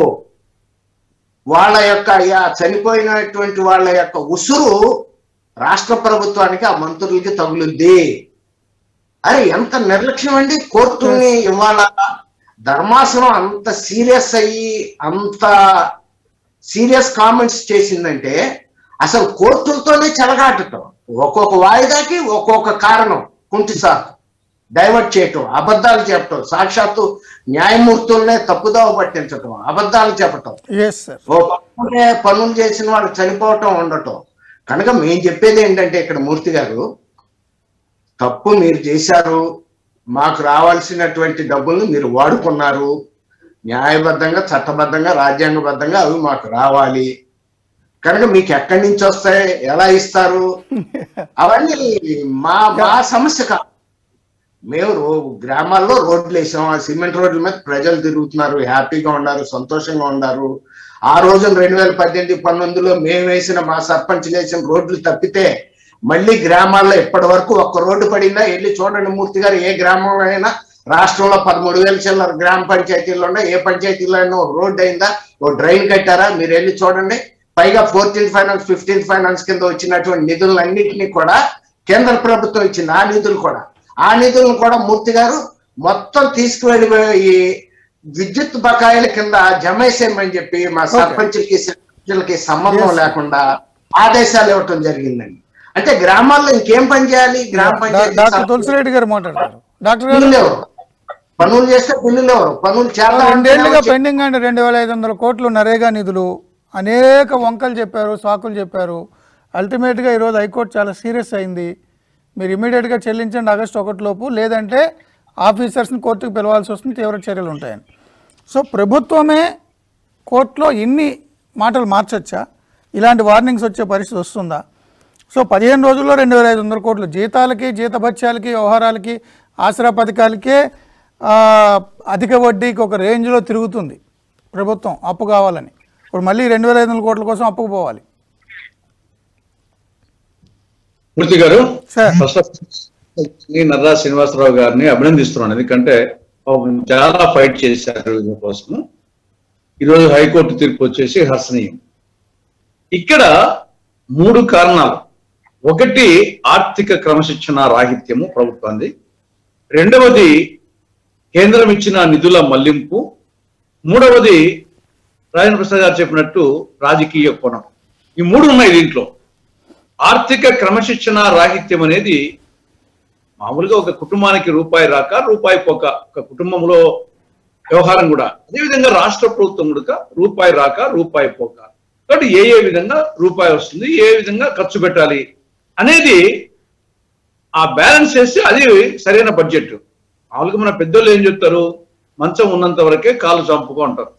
వాళ్ళ యొక్క చనిపోయినటువంటి వాళ్ళ యొక్క ఉసురు రాష్ట్ర ప్రభుత్వానికి ఆ మంత్రులకి తగులుద్ది. అరే ఎంత నిర్లక్ష్యం అండి. కోర్టుని ఇవాళ ధర్మాసనం అంత సీరియస్ అయ్యి అంత సీరియస్ కామెంట్స్ చేసిందంటే అసలు కోర్టులతోనే చెలగాటం. ఒక్కొక్క వాయిదాకి ఒక్కొక్క కారణం, కుంటిసాకు డైవర్ట్ చేయటం, అబద్ధాలు చెప్పటం, సాక్షాత్తు న్యాయమూర్తులనే తప్పుదోవ పట్టించటం, అబద్ధాలు చెప్పటం, పనులు చేసిన వాళ్ళు చనిపోవటం ఉండటం. కనుక మేము చెప్పేది ఏంటంటే ఇక్కడ మూర్తి గారు, తప్పు మీరు చేశారు, మాకు రావాల్సినటువంటి డబ్బుల్ని మీరు వాడుకున్నారు, న్యాయబద్ధంగా చట్టబద్ధంగా రాజ్యాంగబద్ధంగా అవి మాకు రావాలి. కనుక మీకు ఎక్కడి నుంచి వస్తాయి, ఎలా ఇస్తారు, అవన్నీ మా సమస్య కాదు. మేము గ్రామాల్లో రోడ్లు వేసాం, ఆ సిమెంట్ రోడ్ల మీద ప్రజలు తిరుగుతున్నారు, హ్యాపీగా ఉన్నారు, సంతోషంగా ఉన్నారు. ఆ రోజు 2018-19లో మేము వేసిన మా సర్పంచ్లు వేసిన రోడ్లు తప్పితే మళ్ళీ గ్రామాల్లో ఇప్పటి వరకు ఒక్క రోడ్డు పడిందా వెళ్ళి చూడండి మూర్తి గారు. ఏ గ్రామంలో అయినా రాష్ట్రంలో 13,000 చిల్లర గ్రామ పంచాయతీల్లో ఉన్నాయి, ఏ పంచాయతీలో అయినా ఒక రోడ్డు అయిందా, ఓ డ్రైన్ కట్టారా, మీరు వెళ్ళి చూడండి. పైగా 14th ఫైనాన్స్ 15th ఫైనాన్స్ కింద వచ్చినటువంటి నిధులన్నింటినీ కూడా కేంద్ర ప్రభుత్వం ఇచ్చింది. ఆ నిధులను కూడా మూర్తి గారు మొత్తం తీసుకువెళ్ళిపోయి విద్యుత్ బకాయిల కింద జమేసేయమని చెప్పి మా సర్పంచులకి సంబంధం లేకుండా ఆదేశాలు ఇవ్వటం జరిగిందండి. అంటే గ్రామాల్లో ఇంకేం పని చేయాలి? గ్రామ పంచాయతీ తులసిరెడ్డి గారు మాట్లాడతారు. పనులు చేస్తే బిల్లులు ఎవరు? పనులు చాలా 2 ఏళ్లుగా పెండింగ్ అండి. 2,500 కోట్లు నరేగా నిధులు, అనేక వంకలు చెప్పారు, సాకులు చెప్పారు. అల్టిమేట్గా ఈరోజు హైకోర్టు చాలా సీరియస్ అయింది. మీరు ఇమీడియట్గా చెల్లించండి ఆగస్టు 1 లోపు, లేదంటే ఆఫీసర్స్ని కోర్టుకు పిలవాల్సి వస్తుంది, తీవ్ర చర్యలు ఉంటాయని. సో ప్రభుత్వమే కోర్టులో ఇన్ని మాటలు మార్చొచ్చా? ఇలాంటి వార్నింగ్స్ వచ్చే పరిస్థితి వస్తుందా? సో 15 రోజుల్లో 2,500 కోట్లు జీతాలకి, జీతభత్యాలకి, వ్యవహారాలకి, ఆసరా పథకాలకే అధిక వడ్డీకి ఒక రేంజ్లో తిరుగుతుంది ప్రభుత్వం అప్పు కావాలని. ఇప్పుడు మళ్ళీ 2,500 కోట్ల కోసం అప్పుకు పోవాలి. మూర్తి గారు, నర్రా శ్రీనివాసరావు గారిని అభినందిస్తున్నాను. ఎందుకంటే చాలా ఫైట్ చేశారు దీనికోసం. ఈరోజు హైకోర్టు తీర్పు వచ్చేసి హర్షణీయం. ఇక్కడ 3 కారణాలు. ఒకటి ఆర్థిక క్రమశిక్షణ రాహిత్యము ప్రభుత్వాన్ని, రెండవది కేంద్రం ఇచ్చిన నిధుల మళ్లింపు, మూడవది రాజేంద్ర ప్రసాద్ గారు చెప్పినట్టు రాజకీయ కోణం. ఈ 3 ఉన్నాయి దీంట్లో. ఆర్థిక క్రమశిక్షణ రాహిత్యం అనేది మామూలుగా ఒక కుటుంబానికి రూపాయి రాక రూపాయి పోక, ఒక కుటుంబంలో వ్యవహారం కూడా అదేవిధంగా రాష్ట్ర ప్రభుత్వం కూడా రూపాయి రాక రూపాయి పోక. కాబట్టి ఏ విధంగా రూపాయి వస్తుంది, ఏ విధంగా ఖర్చు పెట్టాలి అనేది ఆ బ్యాలెన్స్ చేస్తే అది సరైన బడ్జెట్. మామూలుగా మన పెద్దోళ్ళు ఏం చెప్తారు, మంచం ఉన్నంత వరకే కాలు చంపుకో అంటారు.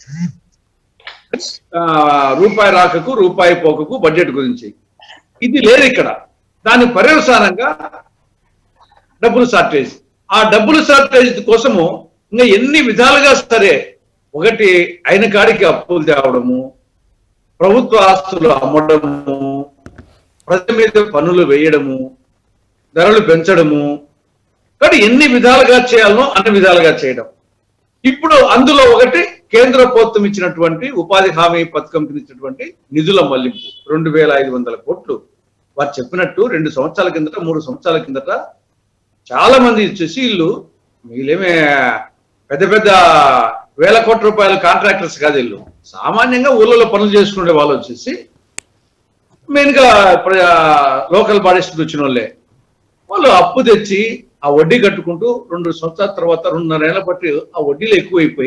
రూపాయి రాకకు రూపాయి పోకకు బడ్జెట్ గురించి ఇది లేదు ఇక్కడ. దాని పర్యవసానంగా డబ్బులు షార్టేజ్. ఆ డబ్బులు షార్టేజ్ కోసము ఇంకా ఎన్ని విధాలుగా సరే, ఒకటి అయిన కాడికి అప్పులు తేవడము, ప్రభుత్వ ఆస్తులు అమ్మడము, ప్రజల మీద పన్నులు వేయడము, ధరలు పెంచడము, కానీ ఎన్ని విధాలుగా చేయాలనో అన్ని విధాలుగా చేయడం. ఇప్పుడు అందులో ఒకటి కేంద్ర ప్రభుత్వం ఇచ్చినటువంటి ఉపాధి హామీ పథకం కింద ఇచ్చినటువంటి నిధుల మళ్లింపు 2,500 కోట్లు. వారు చెప్పినట్టు 2 సంవత్సరాల కిందట 3 సంవత్సరాల కిందట చాలా మంది వచ్చేసి వీళ్ళు వీళ్ళేమే పెద్ద పెద్ద వేల కోట్ల రూపాయల కాంట్రాక్టర్స్ కాదు. వీళ్ళు సామాన్యంగా ఊళ్ళలో పనులు చేసుకునే వాళ్ళు వచ్చేసి మెయిన్ గా లోకల్ బాడీస్ వచ్చిన వాళ్ళే. వాళ్ళు అప్పు తెచ్చి ఆ వడ్డీ కట్టుకుంటూ 2 సంవత్సరాల తర్వాత 2.5 ఏళ్ల బట్టి ఆ వడ్డీలు ఎక్కువైపోయి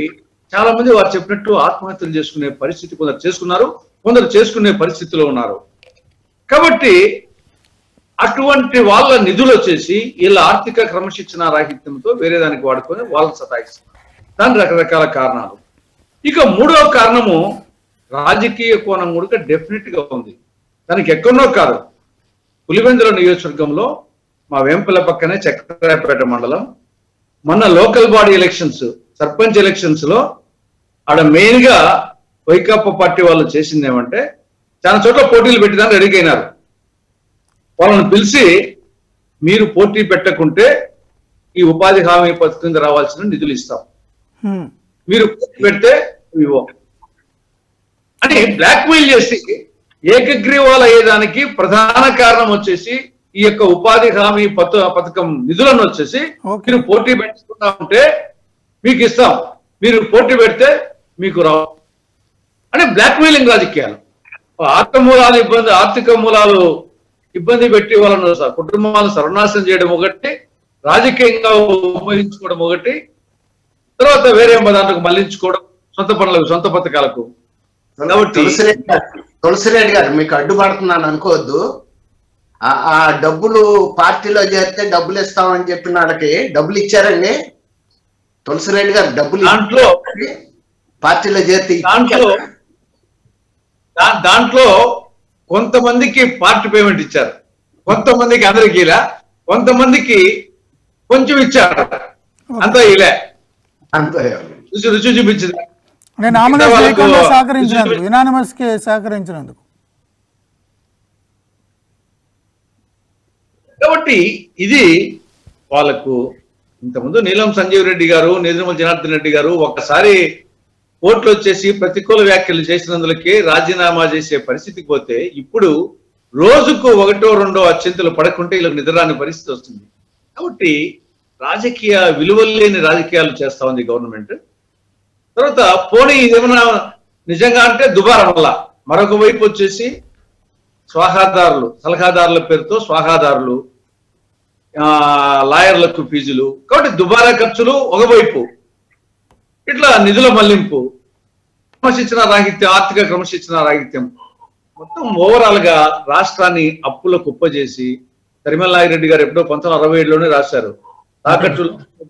చాలా మంది వారు చెప్పినట్టు ఆత్మహత్యలు చేసుకునే పరిస్థితి కొందరు చేసుకున్నారు, కొందరు చేసుకునే పరిస్థితిలో ఉన్నారు. కాబట్టి అటువంటి వాళ్ళ నిధులు వచ్చేసి వీళ్ళ ఆర్థిక క్రమశిక్షణ రాహిత్యంతో వేరే దానికి వాడుకొని వాళ్ళని సతాయిస్తున్నారు. దాని రకరకాల కారణాలు. ఇక మూడవ కారణము రాజకీయ కోణం కూడా డెఫినెట్ గా ఉంది. దానికి ఎక్కడనో కాదు, పులివెందుల నియోజకవర్గంలో మా వేంపల పక్కనే చక్రాయపేట మండలం మొన్న local body elections, sarpanch elections లో ఆడ మెయిన్ గా వైకాపా పార్టీ వాళ్ళు చేసింది ఏమంటే చాలా చోట్ల పోటీలు పెట్టడానికి రెడీ అయినారు. వాళ్ళని పిలిచి మీరు పోటీ పెట్టకుంటే ఈ ఉపాధి హామీ పథకం కింద రావాల్సిన నిధులు ఇస్తాం, మీరు పోటీ పెడితే ఇవ్వం అని బ్లాక్మెయిల్ చేసి ఏకగ్రీవాలు అయ్యేదానికి ప్రధాన కారణం వచ్చేసి ఈ యొక్క ఉపాధి హామీ పథకం నిధులను వచ్చేసి మీరు పోటీ పెట్టుకుంటా ఉంటే మీకు ఇస్తాం, మీరు పోటీ పెడితే మీకు రావు అని బ్లాక్మెయిలింగ్ రాజకీయాలు. ఆర్థిక మూలాలు ఇబ్బంది పెట్టి వాళ్ళను కుటుంబాలను సర్వనాశనం చేయడం ఒకటి, రాజకీయంగా ఉపయోగించుకోవడం ఒకటి, తర్వాత వేరే దాంట్లోకి మళ్లించుకోవడం సొంత పనులకు, సొంత పథకాలకు. తులసిరెడ్డి గారు మీకు అడ్డుపడుతున్నాను అనుకోవద్దు. ఆ డబ్బులు పార్టీలో చేరితే డబ్బులు ఇస్తామని చెప్పిన వాళ్ళకి డబ్బులు ఇచ్చారండి తులసిరెడ్డి గారు? డబ్బులు దాంట్లో పార్టీలో చేరితే దాంట్లో కొంతమందికి పార్టీ పేమెంట్ ఇచ్చారు, కొంతమందికి అందరికి ఇలా, కొంతమందికి కొంచెం ఇచ్చారు, అంతా ఇలా రుచి చూపించింది. సహకరించినందుకు కాబట్టి ఇది వాళ్ళకు ఇంతకుముందు నీలం సంజీవ్ రెడ్డి గారు, నిర్మల్ జనార్దన్ రెడ్డి గారు ఒకసారి కోర్టులు వచ్చేసి ప్రతికూల వ్యాఖ్యలు చేసినందులకే రాజీనామా చేసే పరిస్థితికి పోతే ఇప్పుడు రోజుకు ఒకటో రెండో అత్యంతలు పడకుంటే వీళ్ళకి నిద్రరాని పరిస్థితి వస్తుంది. కాబట్టి రాజకీయ విలువలు లేని రాజకీయాలు చేస్తా ఉంది గవర్నమెంట్. తర్వాత పోనీ ఇదేమన్నా నిజంగా అంటే దుబారా వల్ల మరొక వైపు వచ్చేసి స్వాహాదారులు, సలహాదారుల పేరుతో స్వాహాదారులు, లాయర్లకు ఫీజులు, కాబట్టి దుబారా ఖర్చులు ఒకవైపు, ఇట్లా నిధుల మళ్లింపు, క్రమశిక్షణ రాహిత్యం, ఆర్థిక క్రమశిక్షణ రాహిత్యం, మొత్తం ఓవరాల్ గా రాష్ట్రాన్ని అప్పుల కుప్ప చేసి తరిమల నాగిరెడ్డి గారు ఎప్పుడో 1967లోనే రాశారు తాకట్టులో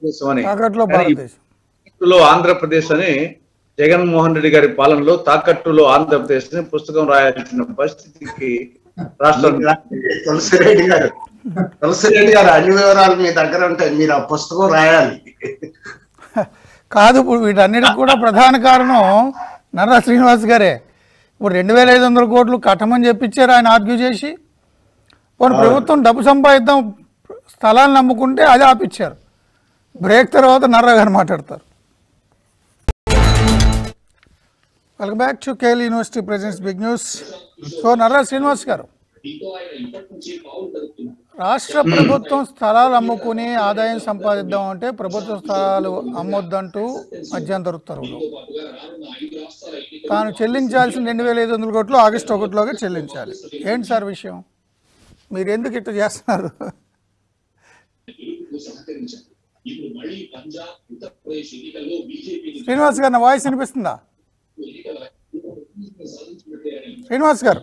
ఆంధ్రప్రదేశ్ అని. జగన్మోహన్ రెడ్డి గారి పాలనలో తాకట్టులో ఆంధ్రప్రదేశ్ అని పుస్తకం రాయాల్సిన పరిస్థితికి రాష్ట్రం. తులసిరెడ్డి గారు అన్ని వివరాలు మీ దగ్గర ఉంటాయి, మీరు ఆ పుస్తకం రాయాలి. కాదు, ఇప్పుడు వీటన్నిటికి కూడా ప్రధాన కారణం నర్రా శ్రీనివాస్ గారే. ఇప్పుడు 2500 కోట్లు కట్టమని చెప్పించారు ఆయన ఆర్గ్యూ చేసి. పోనీ ప్రభుత్వం డబ్బు సంపాదిద్దాం, స్థలాన్ని నమ్ముకుంటే అది ఆపిచ్చారు. బ్రేక్ తర్వాత నర్రా గారు మాట్లాడతారు. Welcome back to KL university presents big news. So Narra Srinivas గారు, రాష్ట్ర ప్రభుత్వం స్థలాలు అమ్ముకుని ఆదాయం సంపాదిద్దాం అంటే ప్రభుత్వ స్థలాలు అమ్మొద్దంటూ మధ్యంతర ఉత్తర్వులు, తాను చెల్లించాల్సిన 2500 కోట్లు ఆగస్టు 1లోగా చెల్లించాలి. ఏంటి సార్ విషయం? మీరు ఎందుకు ఇట్లా చేస్తున్నారు? శ్రీనివాస్ గారు, నా వాయిస్ వినిపిస్తుందా? శ్రీనివాస్ గారు,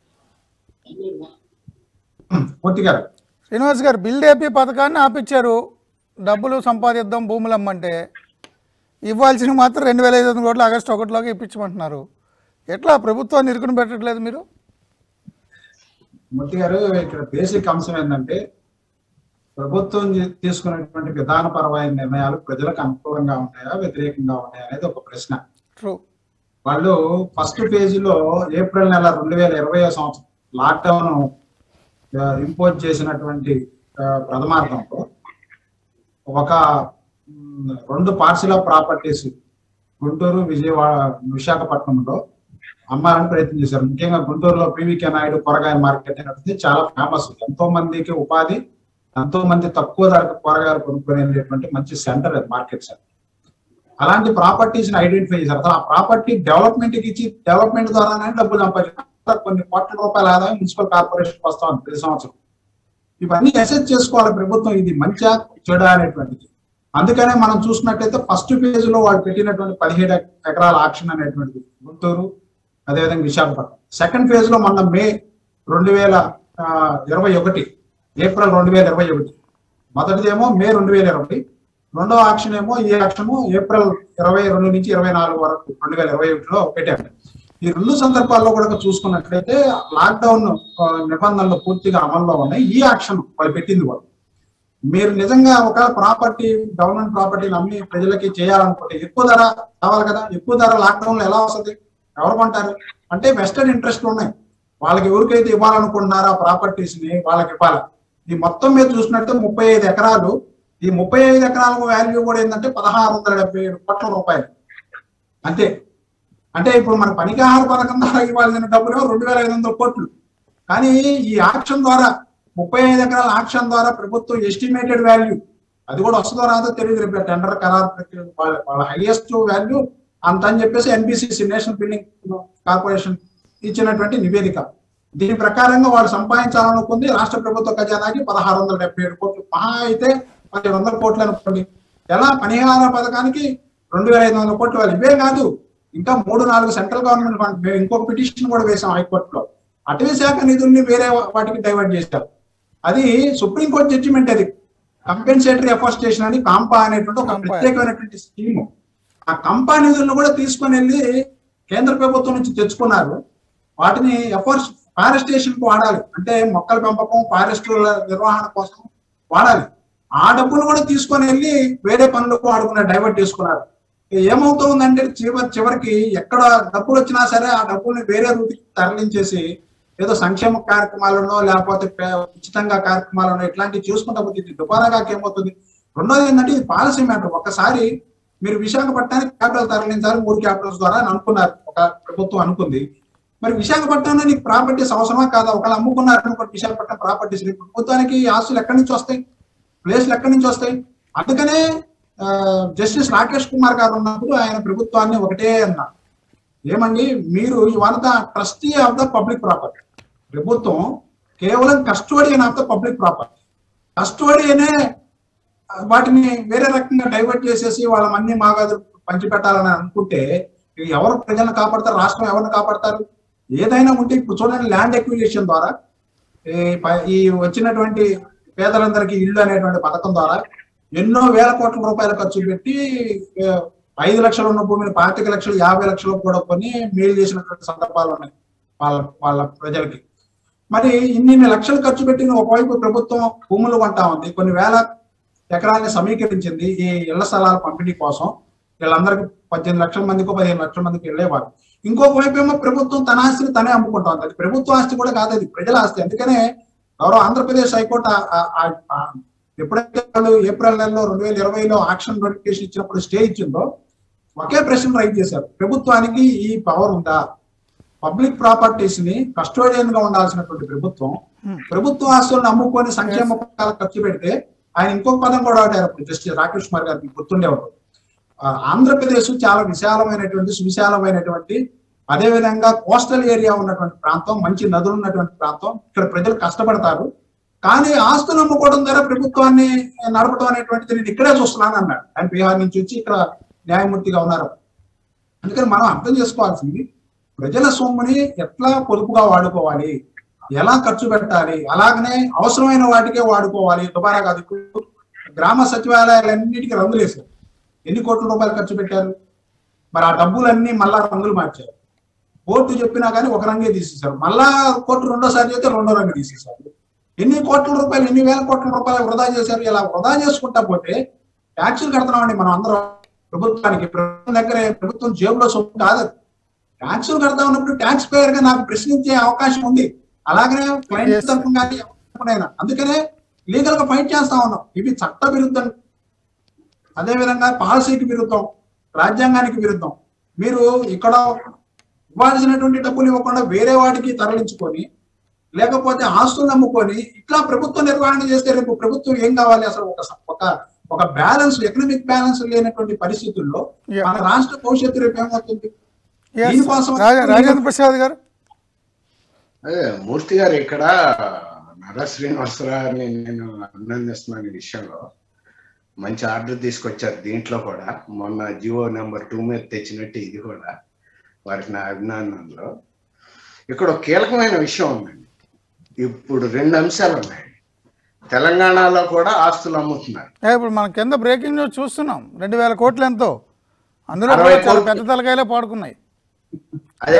శ్రీనివాస్ గారు, బిల్డ్ ఏపీ పథకాన్ని ఆపిచ్చారు. డబ్బులు సంపాదిద్దాం భూములు అమ్మంటే ఇవ్వాల్సిన మాత్రం 2500 కోట్లు ఆగస్టు 1లోగా ఇప్పించమంటున్నారు. ఎట్లా ప్రభుత్వాన్ని ఇరుకుని పెట్టట్లేదు మీరు? మూర్తి గారు, ఇక్కడ బేసిక్ అంశం ఏంటంటే ప్రభుత్వం తీసుకున్నటువంటి విధానపరమైన నిర్ణయాలు ప్రజలకు అనుకూలంగా ఉంటాయా, వ్యతిరేకంగా ఉంటాయా అనేది ఒక ప్రశ్న. వాళ్ళు ఫస్ట్ ఫేజ్ లో ఏప్రిల్ నెల 2020 సంవత్సరం లాక్డౌన్ ఇంపోజ్ చేసినటువంటి ప్రథమార్థంలో ఒక 2 parcel of properties Guntur, Vijayawada, విశాఖపట్నంలో అమ్మాలని ప్రయత్నం చేశారు. ముఖ్యంగా గుంటూరులో పివికే నాయుడు కూరగాయల మార్కెట్ అనేది చాలా ఫేమస్. ఎంతో మందికి ఉపాధి, ఎంతో మంది తక్కువ ధరకు కూరగాయలు కొనుక్కునేటువంటి మంచి సెంటర్ అది, మార్కెట్ సెంటర్. అలాంటి ప్రాపర్టీస్ ని ఐడెంటిఫై చేశారు. అసలు ఆ ప్రాపర్టీ డెవలప్మెంట్ కి ఇచ్చి డెవలప్మెంట్ ద్వారానే డబ్బులు సంపాదించారు. కొన్ని కోట్ల రూపాయల ఆదాయం మున్సిపల్ కార్పొరేషన్ వస్తా ఉంది ప్రతి సంవత్సరం. ఇవన్నీ అసెస్ చేసుకోవాలి ప్రభుత్వం. ఇది మంచిగా చెడా అనేటువంటిది. అందుకనే మనం చూసినట్లయితే ఫస్ట్ ఫేజ్ లో వాళ్ళు పెట్టినటువంటి 17 ఎకరాల ఆక్షన్ అనేటువంటిది గుంటూరు, అదేవిధంగా విశాఖపట్నం. సెకండ్ ఫేజ్ లో మొన్న మే 2021 ఏప్రిల్ 2021, మొదటిదేమో మే 2020, రెండో ఆక్షన్ ఏమో ఈ ఆక్షన్ ఏప్రిల్ 22 నుంచి 24 వరకు 2021లో పెట్టారు. ఈ రెండు సందర్భాల్లో కూడా చూసుకున్నట్లయితే లాక్డౌన్ నిబంధనలు పూర్తిగా అమల్లో ఉన్నాయి. ఈ ఆక్షన్ వాళ్ళు పెట్టింది వాళ్ళు. మీరు నిజంగా ఒక ప్రాపర్టీ, గవర్నమెంట్ ప్రాపర్టీని అమ్మి ప్రజలకి చేయాలనుకుంటే ఎక్కువ ధర కావాలి కదా. ఎక్కువ ధర లాక్డౌన్ లో ఎలా వస్తుంది? ఎవరు కొంటారు? అంటే వెస్టర్న్ ఇంట్రెస్ట్ ఉన్నాయి. వాళ్ళకి ఎవరికైతే ఇవ్వాలనుకుంటున్నారో ఆ ప్రాపర్టీస్ ని వాళ్ళకి ఇవ్వాలి. ఈ మొత్తం మీద చూసినట్టు 35 ఎకరాలు. ఈ 35 ఎకరాల వాల్యూ కూడా ఏంటంటే 1677 కోట్ల రూపాయలు అంతే. అంటే ఇప్పుడు మన పనికాహార పథకం ద్వారా ఇవ్వాల్సిన డబ్బులు 2500 కోట్లు. కానీ ఈ ఆక్షన్ ద్వారా 35 ఎకరాల ఆక్షన్ ద్వారా ప్రభుత్వం ఎస్టిమేటెడ్ వాల్యూ అది కూడా వస్తుందో రాదో తెలియదు. రేపు టెండర్ ఖరారు వాళ్ళ హైయెస్ట్ వాల్యూ అంత అని చెప్పేసి ఎన్బిసిసి, నేషనల్ బిల్డింగ్ కార్పొరేషన్ ఇచ్చినటువంటి నివేదిక. దీని ప్రకారంగా వాళ్ళు సంపాదించాలనుకుంది రాష్ట్ర ప్రభుత్వ ఖజానాకి 1677 కోట్లు, మహా అయితే 1500 కోట్లు అనుకోండి. ఎలా పనిహార పథకానికి 2500 కోట్లు వాళ్ళు. ఇవే కాదు, ఇంకా 3-4 సెంట్రల్ గవర్నమెంట్ ఫండ్. మేము ఇంకొక పిటిషన్ కూడా వేసాం హైకోర్టులో. అటవీ శాఖ నిధుల్ని వేరే వాటికి డైవర్ట్ చేశారు. అది సుప్రీంకోర్టు జడ్జిమెంట్. అది కంపెన్సేటరీ ఎఫారెస్టేషన్ అని కాంపా అనేటువంటి ఒక ప్రత్యేకమైనటువంటి స్కీము. ఆ కంపా నిధులను కూడా తీసుకొని వెళ్ళి కేంద్ర ప్రభుత్వం నుంచి తెచ్చుకున్నారు. వాటిని ఫారెస్టేషన్ కు వాడాలి, అంటే మొక్కల పెంపకం, ఫారెస్టుల నిర్వహణ కోసం వాడాలి. ఆ డబ్బులు కూడా తీసుకొని వెళ్ళి వేరే పనులకు వాడుకున్నారు, డైవర్ట్ చేసుకున్నారు. ఏమవుతుందంటే చివరికి ఎక్కడ డబ్బులు వచ్చినా సరే ఆ డబ్బుల్ని వేరే రూట్కి తరలించేసి ఏదో సంక్షేమ కార్యక్రమాలను లేకపోతే ఉచితంగా కార్యక్రమాలను ఇట్లాంటివి చూసుకుంటా పోతుంది. దుబారాగా ఏమవుతుంది? రెండోది ఏంటంటే ఇది పాలసీ మ్యాటర్. ఒక్కసారి మీరు విశాఖపట్నానికి క్యాపిటల్ తరలించాలి 3 క్యాపిటల్స్ ద్వారా అని అనుకున్నారు, ఒక ప్రభుత్వం అనుకుంది. మరి విశాఖపట్నంలో నీకు ప్రాపర్టీస్ అవసరమా కాదా? ఒకళ్ళు అమ్ముకున్నారు అనుకోండి విశాఖపట్నం ప్రాపర్టీస్, ప్రభుత్వానికి ఆస్తులు ఎక్కడి నుంచి వస్తాయి? ప్లేస్లు ఎక్కడి నుంచి వస్తాయి? అందుకనే జస్టిస్ రాకేష్ కుమార్ గారు ఉన్నప్పుడు ఆయన ప్రభుత్వాన్ని ఒకటే అన్నారు, ఏమండి మీరు ఇవాళ trustee of the public property, ప్రభుత్వం కేవలం custodian of the public property. కస్టోడియనే వాటిని వేరే రకంగా డైవర్ట్ చేసేసి వాళ్ళ మన్ని మాగాదులు పంచిపెట్టాలని అనుకుంటే ఎవరు ప్రజలను కాపాడతారు? రాష్ట్రం ఎవరిని కాపాడతారు? ఏదైనా ఉంటే ఇప్పుడు చూడండి, ల్యాండ్ ఎక్విజిషన్ ద్వారా ఈ వచ్చినటువంటి పేదలందరికీ ఇల్లు అనేటువంటి పథకం ద్వారా ఎన్నో వేల కోట్ల రూపాయలు ఖర్చు పెట్టి 5 లక్షలు ఉన్న భూమిని 25 లక్షలు, 50 లక్షలు కూడా కొని మేలు చేసినటువంటి సందర్భాలు ఉన్నాయి వాళ్ళ ప్రజలకి. మరి ఇన్ని లక్షలు ఖర్చు పెట్టిన ఒకవైపు ప్రభుత్వం భూములు కొంటా ఉంది, కొన్ని వేల ఎకరాలని సమీకరించింది ఈ ఇళ్ల స్థలాల పంపిణీ కోసం. వీళ్ళందరికీ 18 లక్షల మందికో 15 లక్షల మందికి వెళ్ళేవారు. ఇంకొక వైపు ఏమో ప్రభుత్వం తన ఆస్తిని తనే అమ్ముకుంటా ఉంది. అది ప్రభుత్వ ఆస్తి కూడా కాదు, అది ప్రజల ఆస్తి. అందుకనే గౌరవ ఆంధ్రప్రదేశ్ హైకోర్టు ఎప్పుడైతే వాళ్ళు ఏప్రిల్ నెలలో 2020లో ఆక్షన్ నోటిఫికేషన్ ఇచ్చినప్పుడు స్టే ఇచ్చిందో ఒకే ప్రశ్న రైజ్ చేశారు, ప్రభుత్వానికి ఈ పవర్ ఉందా? పబ్లిక్ ప్రాపర్టీస్ ని కస్టోడియన్ గా ఉండాల్సినటువంటి ప్రభుత్వం ప్రభుత్వ ఆస్తులను అమ్ముకొని సంక్షేమ పథకాలకు ఖర్చు పెడితే ఆయన ఇంకొక పదం కూడా వాడారు అప్పుడు జస్టిస్ రాకేష్ కుమార్ గారికి గుర్తుండేవారు. ఆంధ్రప్రదేశ్ చాలా విశాలమైనటువంటి, సువిశాలమైనటువంటి, అదేవిధంగా కోస్టల్ ఏరియా ఉన్నటువంటి ప్రాంతం, మంచి నదులు ఉన్నటువంటి ప్రాంతం. ఇక్కడ ప్రజలు కష్టపడతారు, కానీ ఆస్తులు అమ్ముకోవడం ద్వారా ప్రభుత్వాన్ని నడపడం అనేటువంటిది నేను ఇక్కడే చూస్తున్నాను అన్నాడు. ఆయన బీహార్ నుంచి వచ్చి ఇక్కడ న్యాయమూర్తిగా ఉన్నారు. అందుకని మనం అర్థం చేసుకోవాల్సింది ప్రజల సొమ్ముని ఎట్లా పొదుపుగా వాడుకోవాలి, ఎలా ఖర్చు పెట్టాలి, అలాగనే అవసరమైన వాటికే వాడుకోవాలి, దుబారా కాదు. ఇప్పుడు గ్రామ సచివాలయాలన్నిటికీ రంగులు వేశారు, ఎన్ని కోట్ల రూపాయలు ఖర్చు పెట్టారు? మరి ఆ డబ్బులన్నీ మళ్ళా రంగులు మార్చారు. కోర్టు చెప్పినా కానీ ఒక రంగే తీసేశారు, మళ్ళా కోర్టు రెండోసారి చేస్తే రెండో రంగు తీసేశారు. ఎన్ని కోట్ల రూపాయలు, ఎన్ని వేల కోట్ల రూపాయలు వృధా చేశారు. ఇలా వృధా చేసుకుంటా పోతే ట్యాక్సులు కడుతున్నామండి మనం అందరం ప్రభుత్వానికి. ప్రభుత్వం దగ్గర ప్రభుత్వం జేబులో సొమ్ము కాదు, ట్యాక్సులు కడతా ఉన్నప్పుడు ట్యాక్స్ పేయర్ గా నాకు ప్రశ్నించే అవకాశం ఉంది. అలాగనే క్లయింట్ తరఫున కానీ ఎవరినైనా. అందుకనే లీగల్ గా ఫైట్ చేస్తా ఉన్నాం. ఇవి చట్ట విరుద్ధం, అదేవిధంగా పాలసీకి విరుద్ధం, రాజ్యాంగానికి విరుద్ధం. మీరు ఇక్కడ ఇవ్వాల్సినటువంటి డబ్బులు ఇవ్వకుండా వేరే వాటికి తరలించుకొని, లేకపోతే ఆస్తులు అమ్ముకొని ఇట్లా ప్రభుత్వ నిర్వహణ చేస్తే రేపు ప్రభుత్వం ఏం కావాలి? అసలు ఒక బ్యాలెన్స్, ఎకనామిక్ బ్యాలెన్స్ లేనటువంటి పరిస్థితుల్లో మన రాష్ట్ర భవిష్యత్తు రేపు ఏమవుతుంది? దీనికోసం రాజేంద్ర ప్రసాద్ గారు, మూర్తి గారు, ఇక్కడ నర శ్రీనివాసరావుని నేను అభినందిస్తున్న ఈ విషయంలో మంచి ఆర్డర్ తీసుకొచ్చారు. దీంట్లో కూడా మొన్న జియో నెంబర్ 2 మీద తెచ్చినట్టు ఇది కూడా వారికి నా అభినందనలో. ఇక్కడ ఒక కీలకమైన విషయం ఉందండి. ఇప్పుడు 2 అంశాలు ఉన్నాయి. తెలంగాణలో కూడా ఆస్తులు అమ్ముతున్నారు. ఇప్పుడు మన కింద బ్రేకింగ్ న్యూస్ చూస్తున్నాం. 2000 కోట్లు ఎంతో, అందులో కూడా చాలా పెద్ద తలకాయలే పాడుకున్నాయి. అదే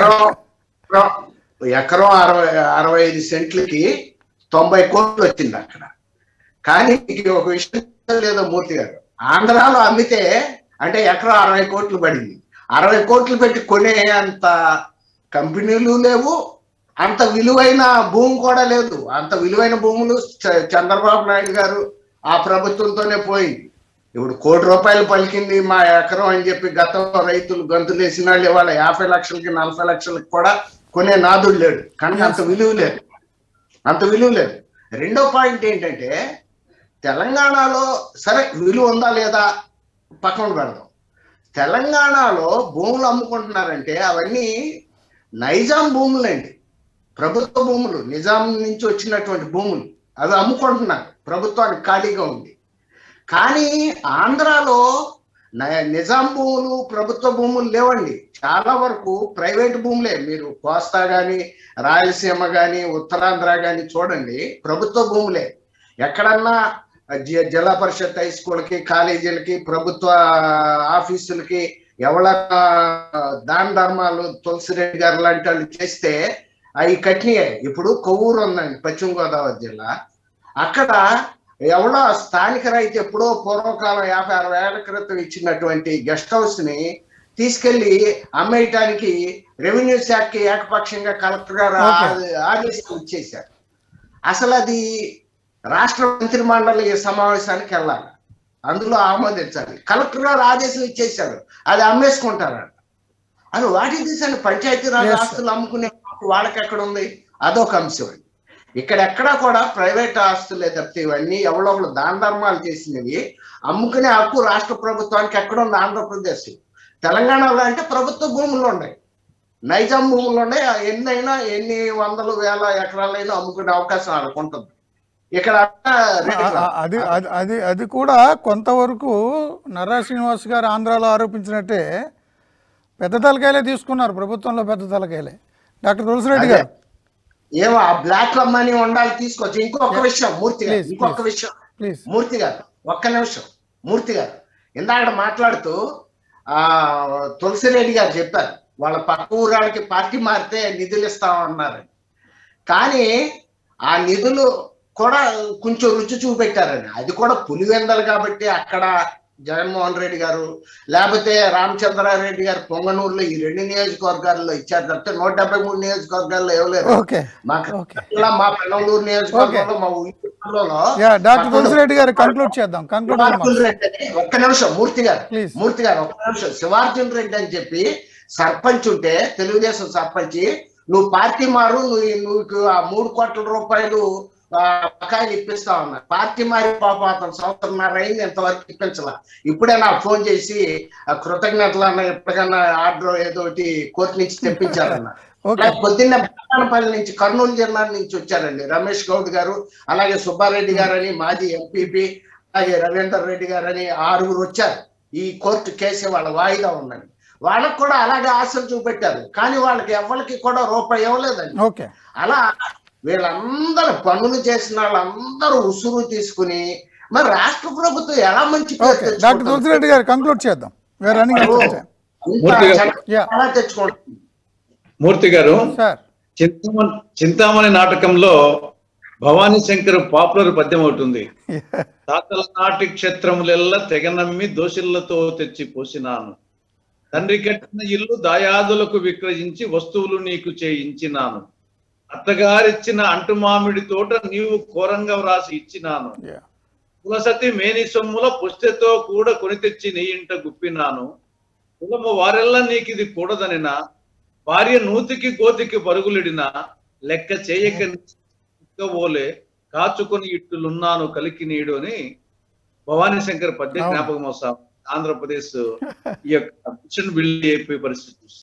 ఎకరం 65 సెంట్లకి 90 కోట్లు వచ్చింది అక్కడ. కానీ ఒక విషయం లేదో మూర్తి గారు, ఆంధ్రాలో అమ్మితే అంటే ఎకరం 60 కోట్లు పడింది. 60 కోట్లు పెట్టి కొనే అంత కంపెనీలు లేవు, అంత విలువైన భూమి కూడా లేదు. అంత విలువైన భూములు చంద్రబాబు నాయుడు గారు ఆ ప్రభుత్వంతోనే పోయింది. ఇప్పుడు 1 కోటి రూపాయలు పలికింది మా ఎకరం అని చెప్పి గతంలో రైతులు గంతులేసిన వాళ్ళు ఇవాళ 50 లక్షలకి 40 లక్షలకి కూడా కొనే నాదుడు లేడు. కానీ అంత విలువ లేదు, అంత విలువ లేదు. రెండో పాయింట్ ఏంటంటే, తెలంగాణలో సరే విలువ ఉందా లేదా పక్కన పెడదాం. తెలంగాణలో భూములు అమ్ముకుంటున్నారంటే అవన్నీ నైజాం భూములండి, ప్రభుత్వ భూములు, నిజాం నుంచి వచ్చినటువంటి భూములు. అవి అమ్ముకుంటున్నారు, ప్రభుత్వానికి ఖాళీగా ఉంది. కానీ ఆంధ్రాలో నిజాం భూములు, ప్రభుత్వ భూములు లేవండి. చాలా వరకు ప్రైవేట్ భూములే. మీరు కోస్తా కానీ, రాయలసీమ కానీ, ఉత్తరాంధ్ర కానీ చూడండి, ప్రభుత్వ భూములే. ఎక్కడన్నా జిల్లా పరిషత్ హై స్కూల్కి, కాలేజీలకి, ప్రభుత్వ ఆఫీసులకి ఎవరైనా దాన ధర్మాలు తులసిరెడ్డి గారు లాంటి వాళ్ళు చేస్తే అవి కట్టినాయి. ఇప్పుడు కొవ్వూరు ఉందండి, పశ్చిమ గోదావరి జిల్లా. అక్కడ ఎవడో స్థానిక రైతు ఎప్పుడో పూర్వకాలం 50-60 ఏళ్ల క్రితం ఇచ్చినటువంటి గెస్ట్ హౌస్ ని తీసుకెళ్లి అమ్మేయటానికి రెవెన్యూ శాఖకి ఏకపక్షంగా కలెక్టర్ గారు ఆదేశాలు ఇచ్చేశారు. అసలు అది రాష్ట్ర మంత్రి మండలి సమావేశానికి వెళ్ళాలి, అందులో ఆమోదించాలి. కలెక్టర్ గారు ఆదేశం ఇచ్చేశారు, అది అమ్మేసుకుంటారంట. అది వాటి తీసండి, పంచాయతీరాజ్ ఆస్తులు అమ్ముకునే వాళ్ళకి ఎక్కడ ఉంది? అదొక అంశం. ఇక్కడ ఎక్కడా కూడా ప్రైవేట్ ఆస్తులే తప్పితే ఇవన్నీ ఎవరో ఒకరు దాన ధర్మాలు చేసినవి అమ్ముకునే హక్కు రాష్ట్ర ప్రభుత్వానికి ఎక్కడ ఉంది? ఆంధ్రప్రదేశ్, తెలంగాణలో అంటే ప్రభుత్వ భూములు ఉన్నాయి, నైజాం భూములు ఉన్నాయి. ఎన్నైనా ఎన్ని వందల వేల ఎకరాలైనా అమ్ముకునే అవకాశం వాళ్ళకు ఉంటుంది. ఇక్కడ అది కూడా కొంతవరకు నర్రా శ్రీనివాస్ గారు ఆంధ్రాలో ఆరోపించినట్టే పెద్ద తలకాయలే తీసుకున్నారు, ప్రభుత్వంలో పెద్ద తలకాయలే. డాక్టర్ తులసిరెడ్డి గారు ఏమో ఆ బ్లాక్ మనీ ఉండాలి, తీసుకోవచ్చు. ఇంకొక విషయం మూర్తి గారు, ఇంకొక విషయం మూర్తి గారు, ఒక్క నిమిషం మూర్తి గారు. ఇందాక మాట్లాడుతూ తులసిరెడ్డి గారు చెప్పారు వాళ్ళ పక్క ఊరాళ్ళకి పార్టీ మారితే నిధులు ఇస్తామన్నారు. కానీ ఆ నిధులు కూడా కొంచెం రుచి చూపెట్టారని, అది కూడా పులివెందలు కాబట్టి అక్కడ జగన్మోహన్ రెడ్డి గారు, లేకపోతే రామచంద్రారెడ్డి గారు పొంగనూరులో ఈ 2 నియోజకవర్గాల్లో ఇచ్చారు తప్పితే 173 నియోజకవర్గాల్లో ఇవ్వలేదు. మా పెనమలూరు నియోజకవర్గంలో, మా ఊళ్ళో ఒక్క నిమిషం మూర్తి గారు ఒక్క నిమిషం. శివార్జున్ రెడ్డి అని చెప్పి సర్పంచ్ ఉంటే, తెలుగుదేశం సర్పంచ్, నువ్వు పార్టీ మారు, నువ్వు ఆ 3 కోట్ల రూపాయలు బకాయిలు ఇప్పిస్తా ఉన్నా. పార్టీ మారి పాపం అతను 1.5 సంవత్సరం అయింది, ఇంతవరకు ఇప్పించలా. ఇప్పుడే నాకు ఫోన్ చేసి కృతజ్ఞతలు అన్న, ఎప్పటికన్నా ఆర్డర్ ఏదో ఒకటి కోర్టు నుంచి తెప్పించారన్న. పొద్దున్న బతానపల్లి నుంచి, కర్నూలు జిల్లా నుంచి వచ్చారండి రమేష్ గౌడ్ గారు, అలాగే సుబ్బారెడ్డి గారని మాజీ ఎంపీపీ, అలాగే రవీందర్ రెడ్డి గారని 6 వచ్చారు. ఈ కోర్టు కేసు వాళ్ళ వాయిదా ఉందని వాళ్ళకు కూడా అలాగే ఆశలు చూపెట్టారు. కానీ వాళ్ళకి ఎవరికి కూడా రూపాయి ఇవ్వలేదండి. అలా వీళ్ళందరూ పనులు చేసిన వాళ్ళందరూ ఉసురు తీసుకుని మరి రాష్ట్ర ప్రభుత్వం ఎలా మంచి డాక్టర్ తులసిరెడ్డి గారు కంక్లూడ్ చేద్దాం. మూర్తి గారు, చింతామణి నాటకంలో భవానీ శంకర్ పాపులర్ పద్యం అవుతుంది. తాతల నాటి క్షేత్రములెల్లా తెగనమ్మి దోషులతో తెచ్చి పోసినాను, తండ్రి కట్టిన ఇల్లు దాయాదులకు విక్రయించి వస్తువులు నీకు చేయించినాను, అత్తగారిచ్చిన అంటు మామిడి తోట నీవు ఘోరంగా వ్రాసి ఇచ్చినాను, కులసతి మేని సొమ్ముల పుస్తెతో కూడా కొని తెచ్చి నీ ఇంట గుప్పినాను, కులము వారెల్లా నీకిది కూడదనినా, భార్య నూతికి గోతికి పరుగులిడినా, లెక్క చేయక ఓలే కాచుకొని ఇట్టులున్నాను కలికి నీడు అని భవానీ శంకర్ పద్య జ్ఞాపకం వస్తాం. ఆంధ్రప్రదేశ్ ఈ యొక్క మిషన్ బిల్డ్ అయిపోయే పరిస్థితి.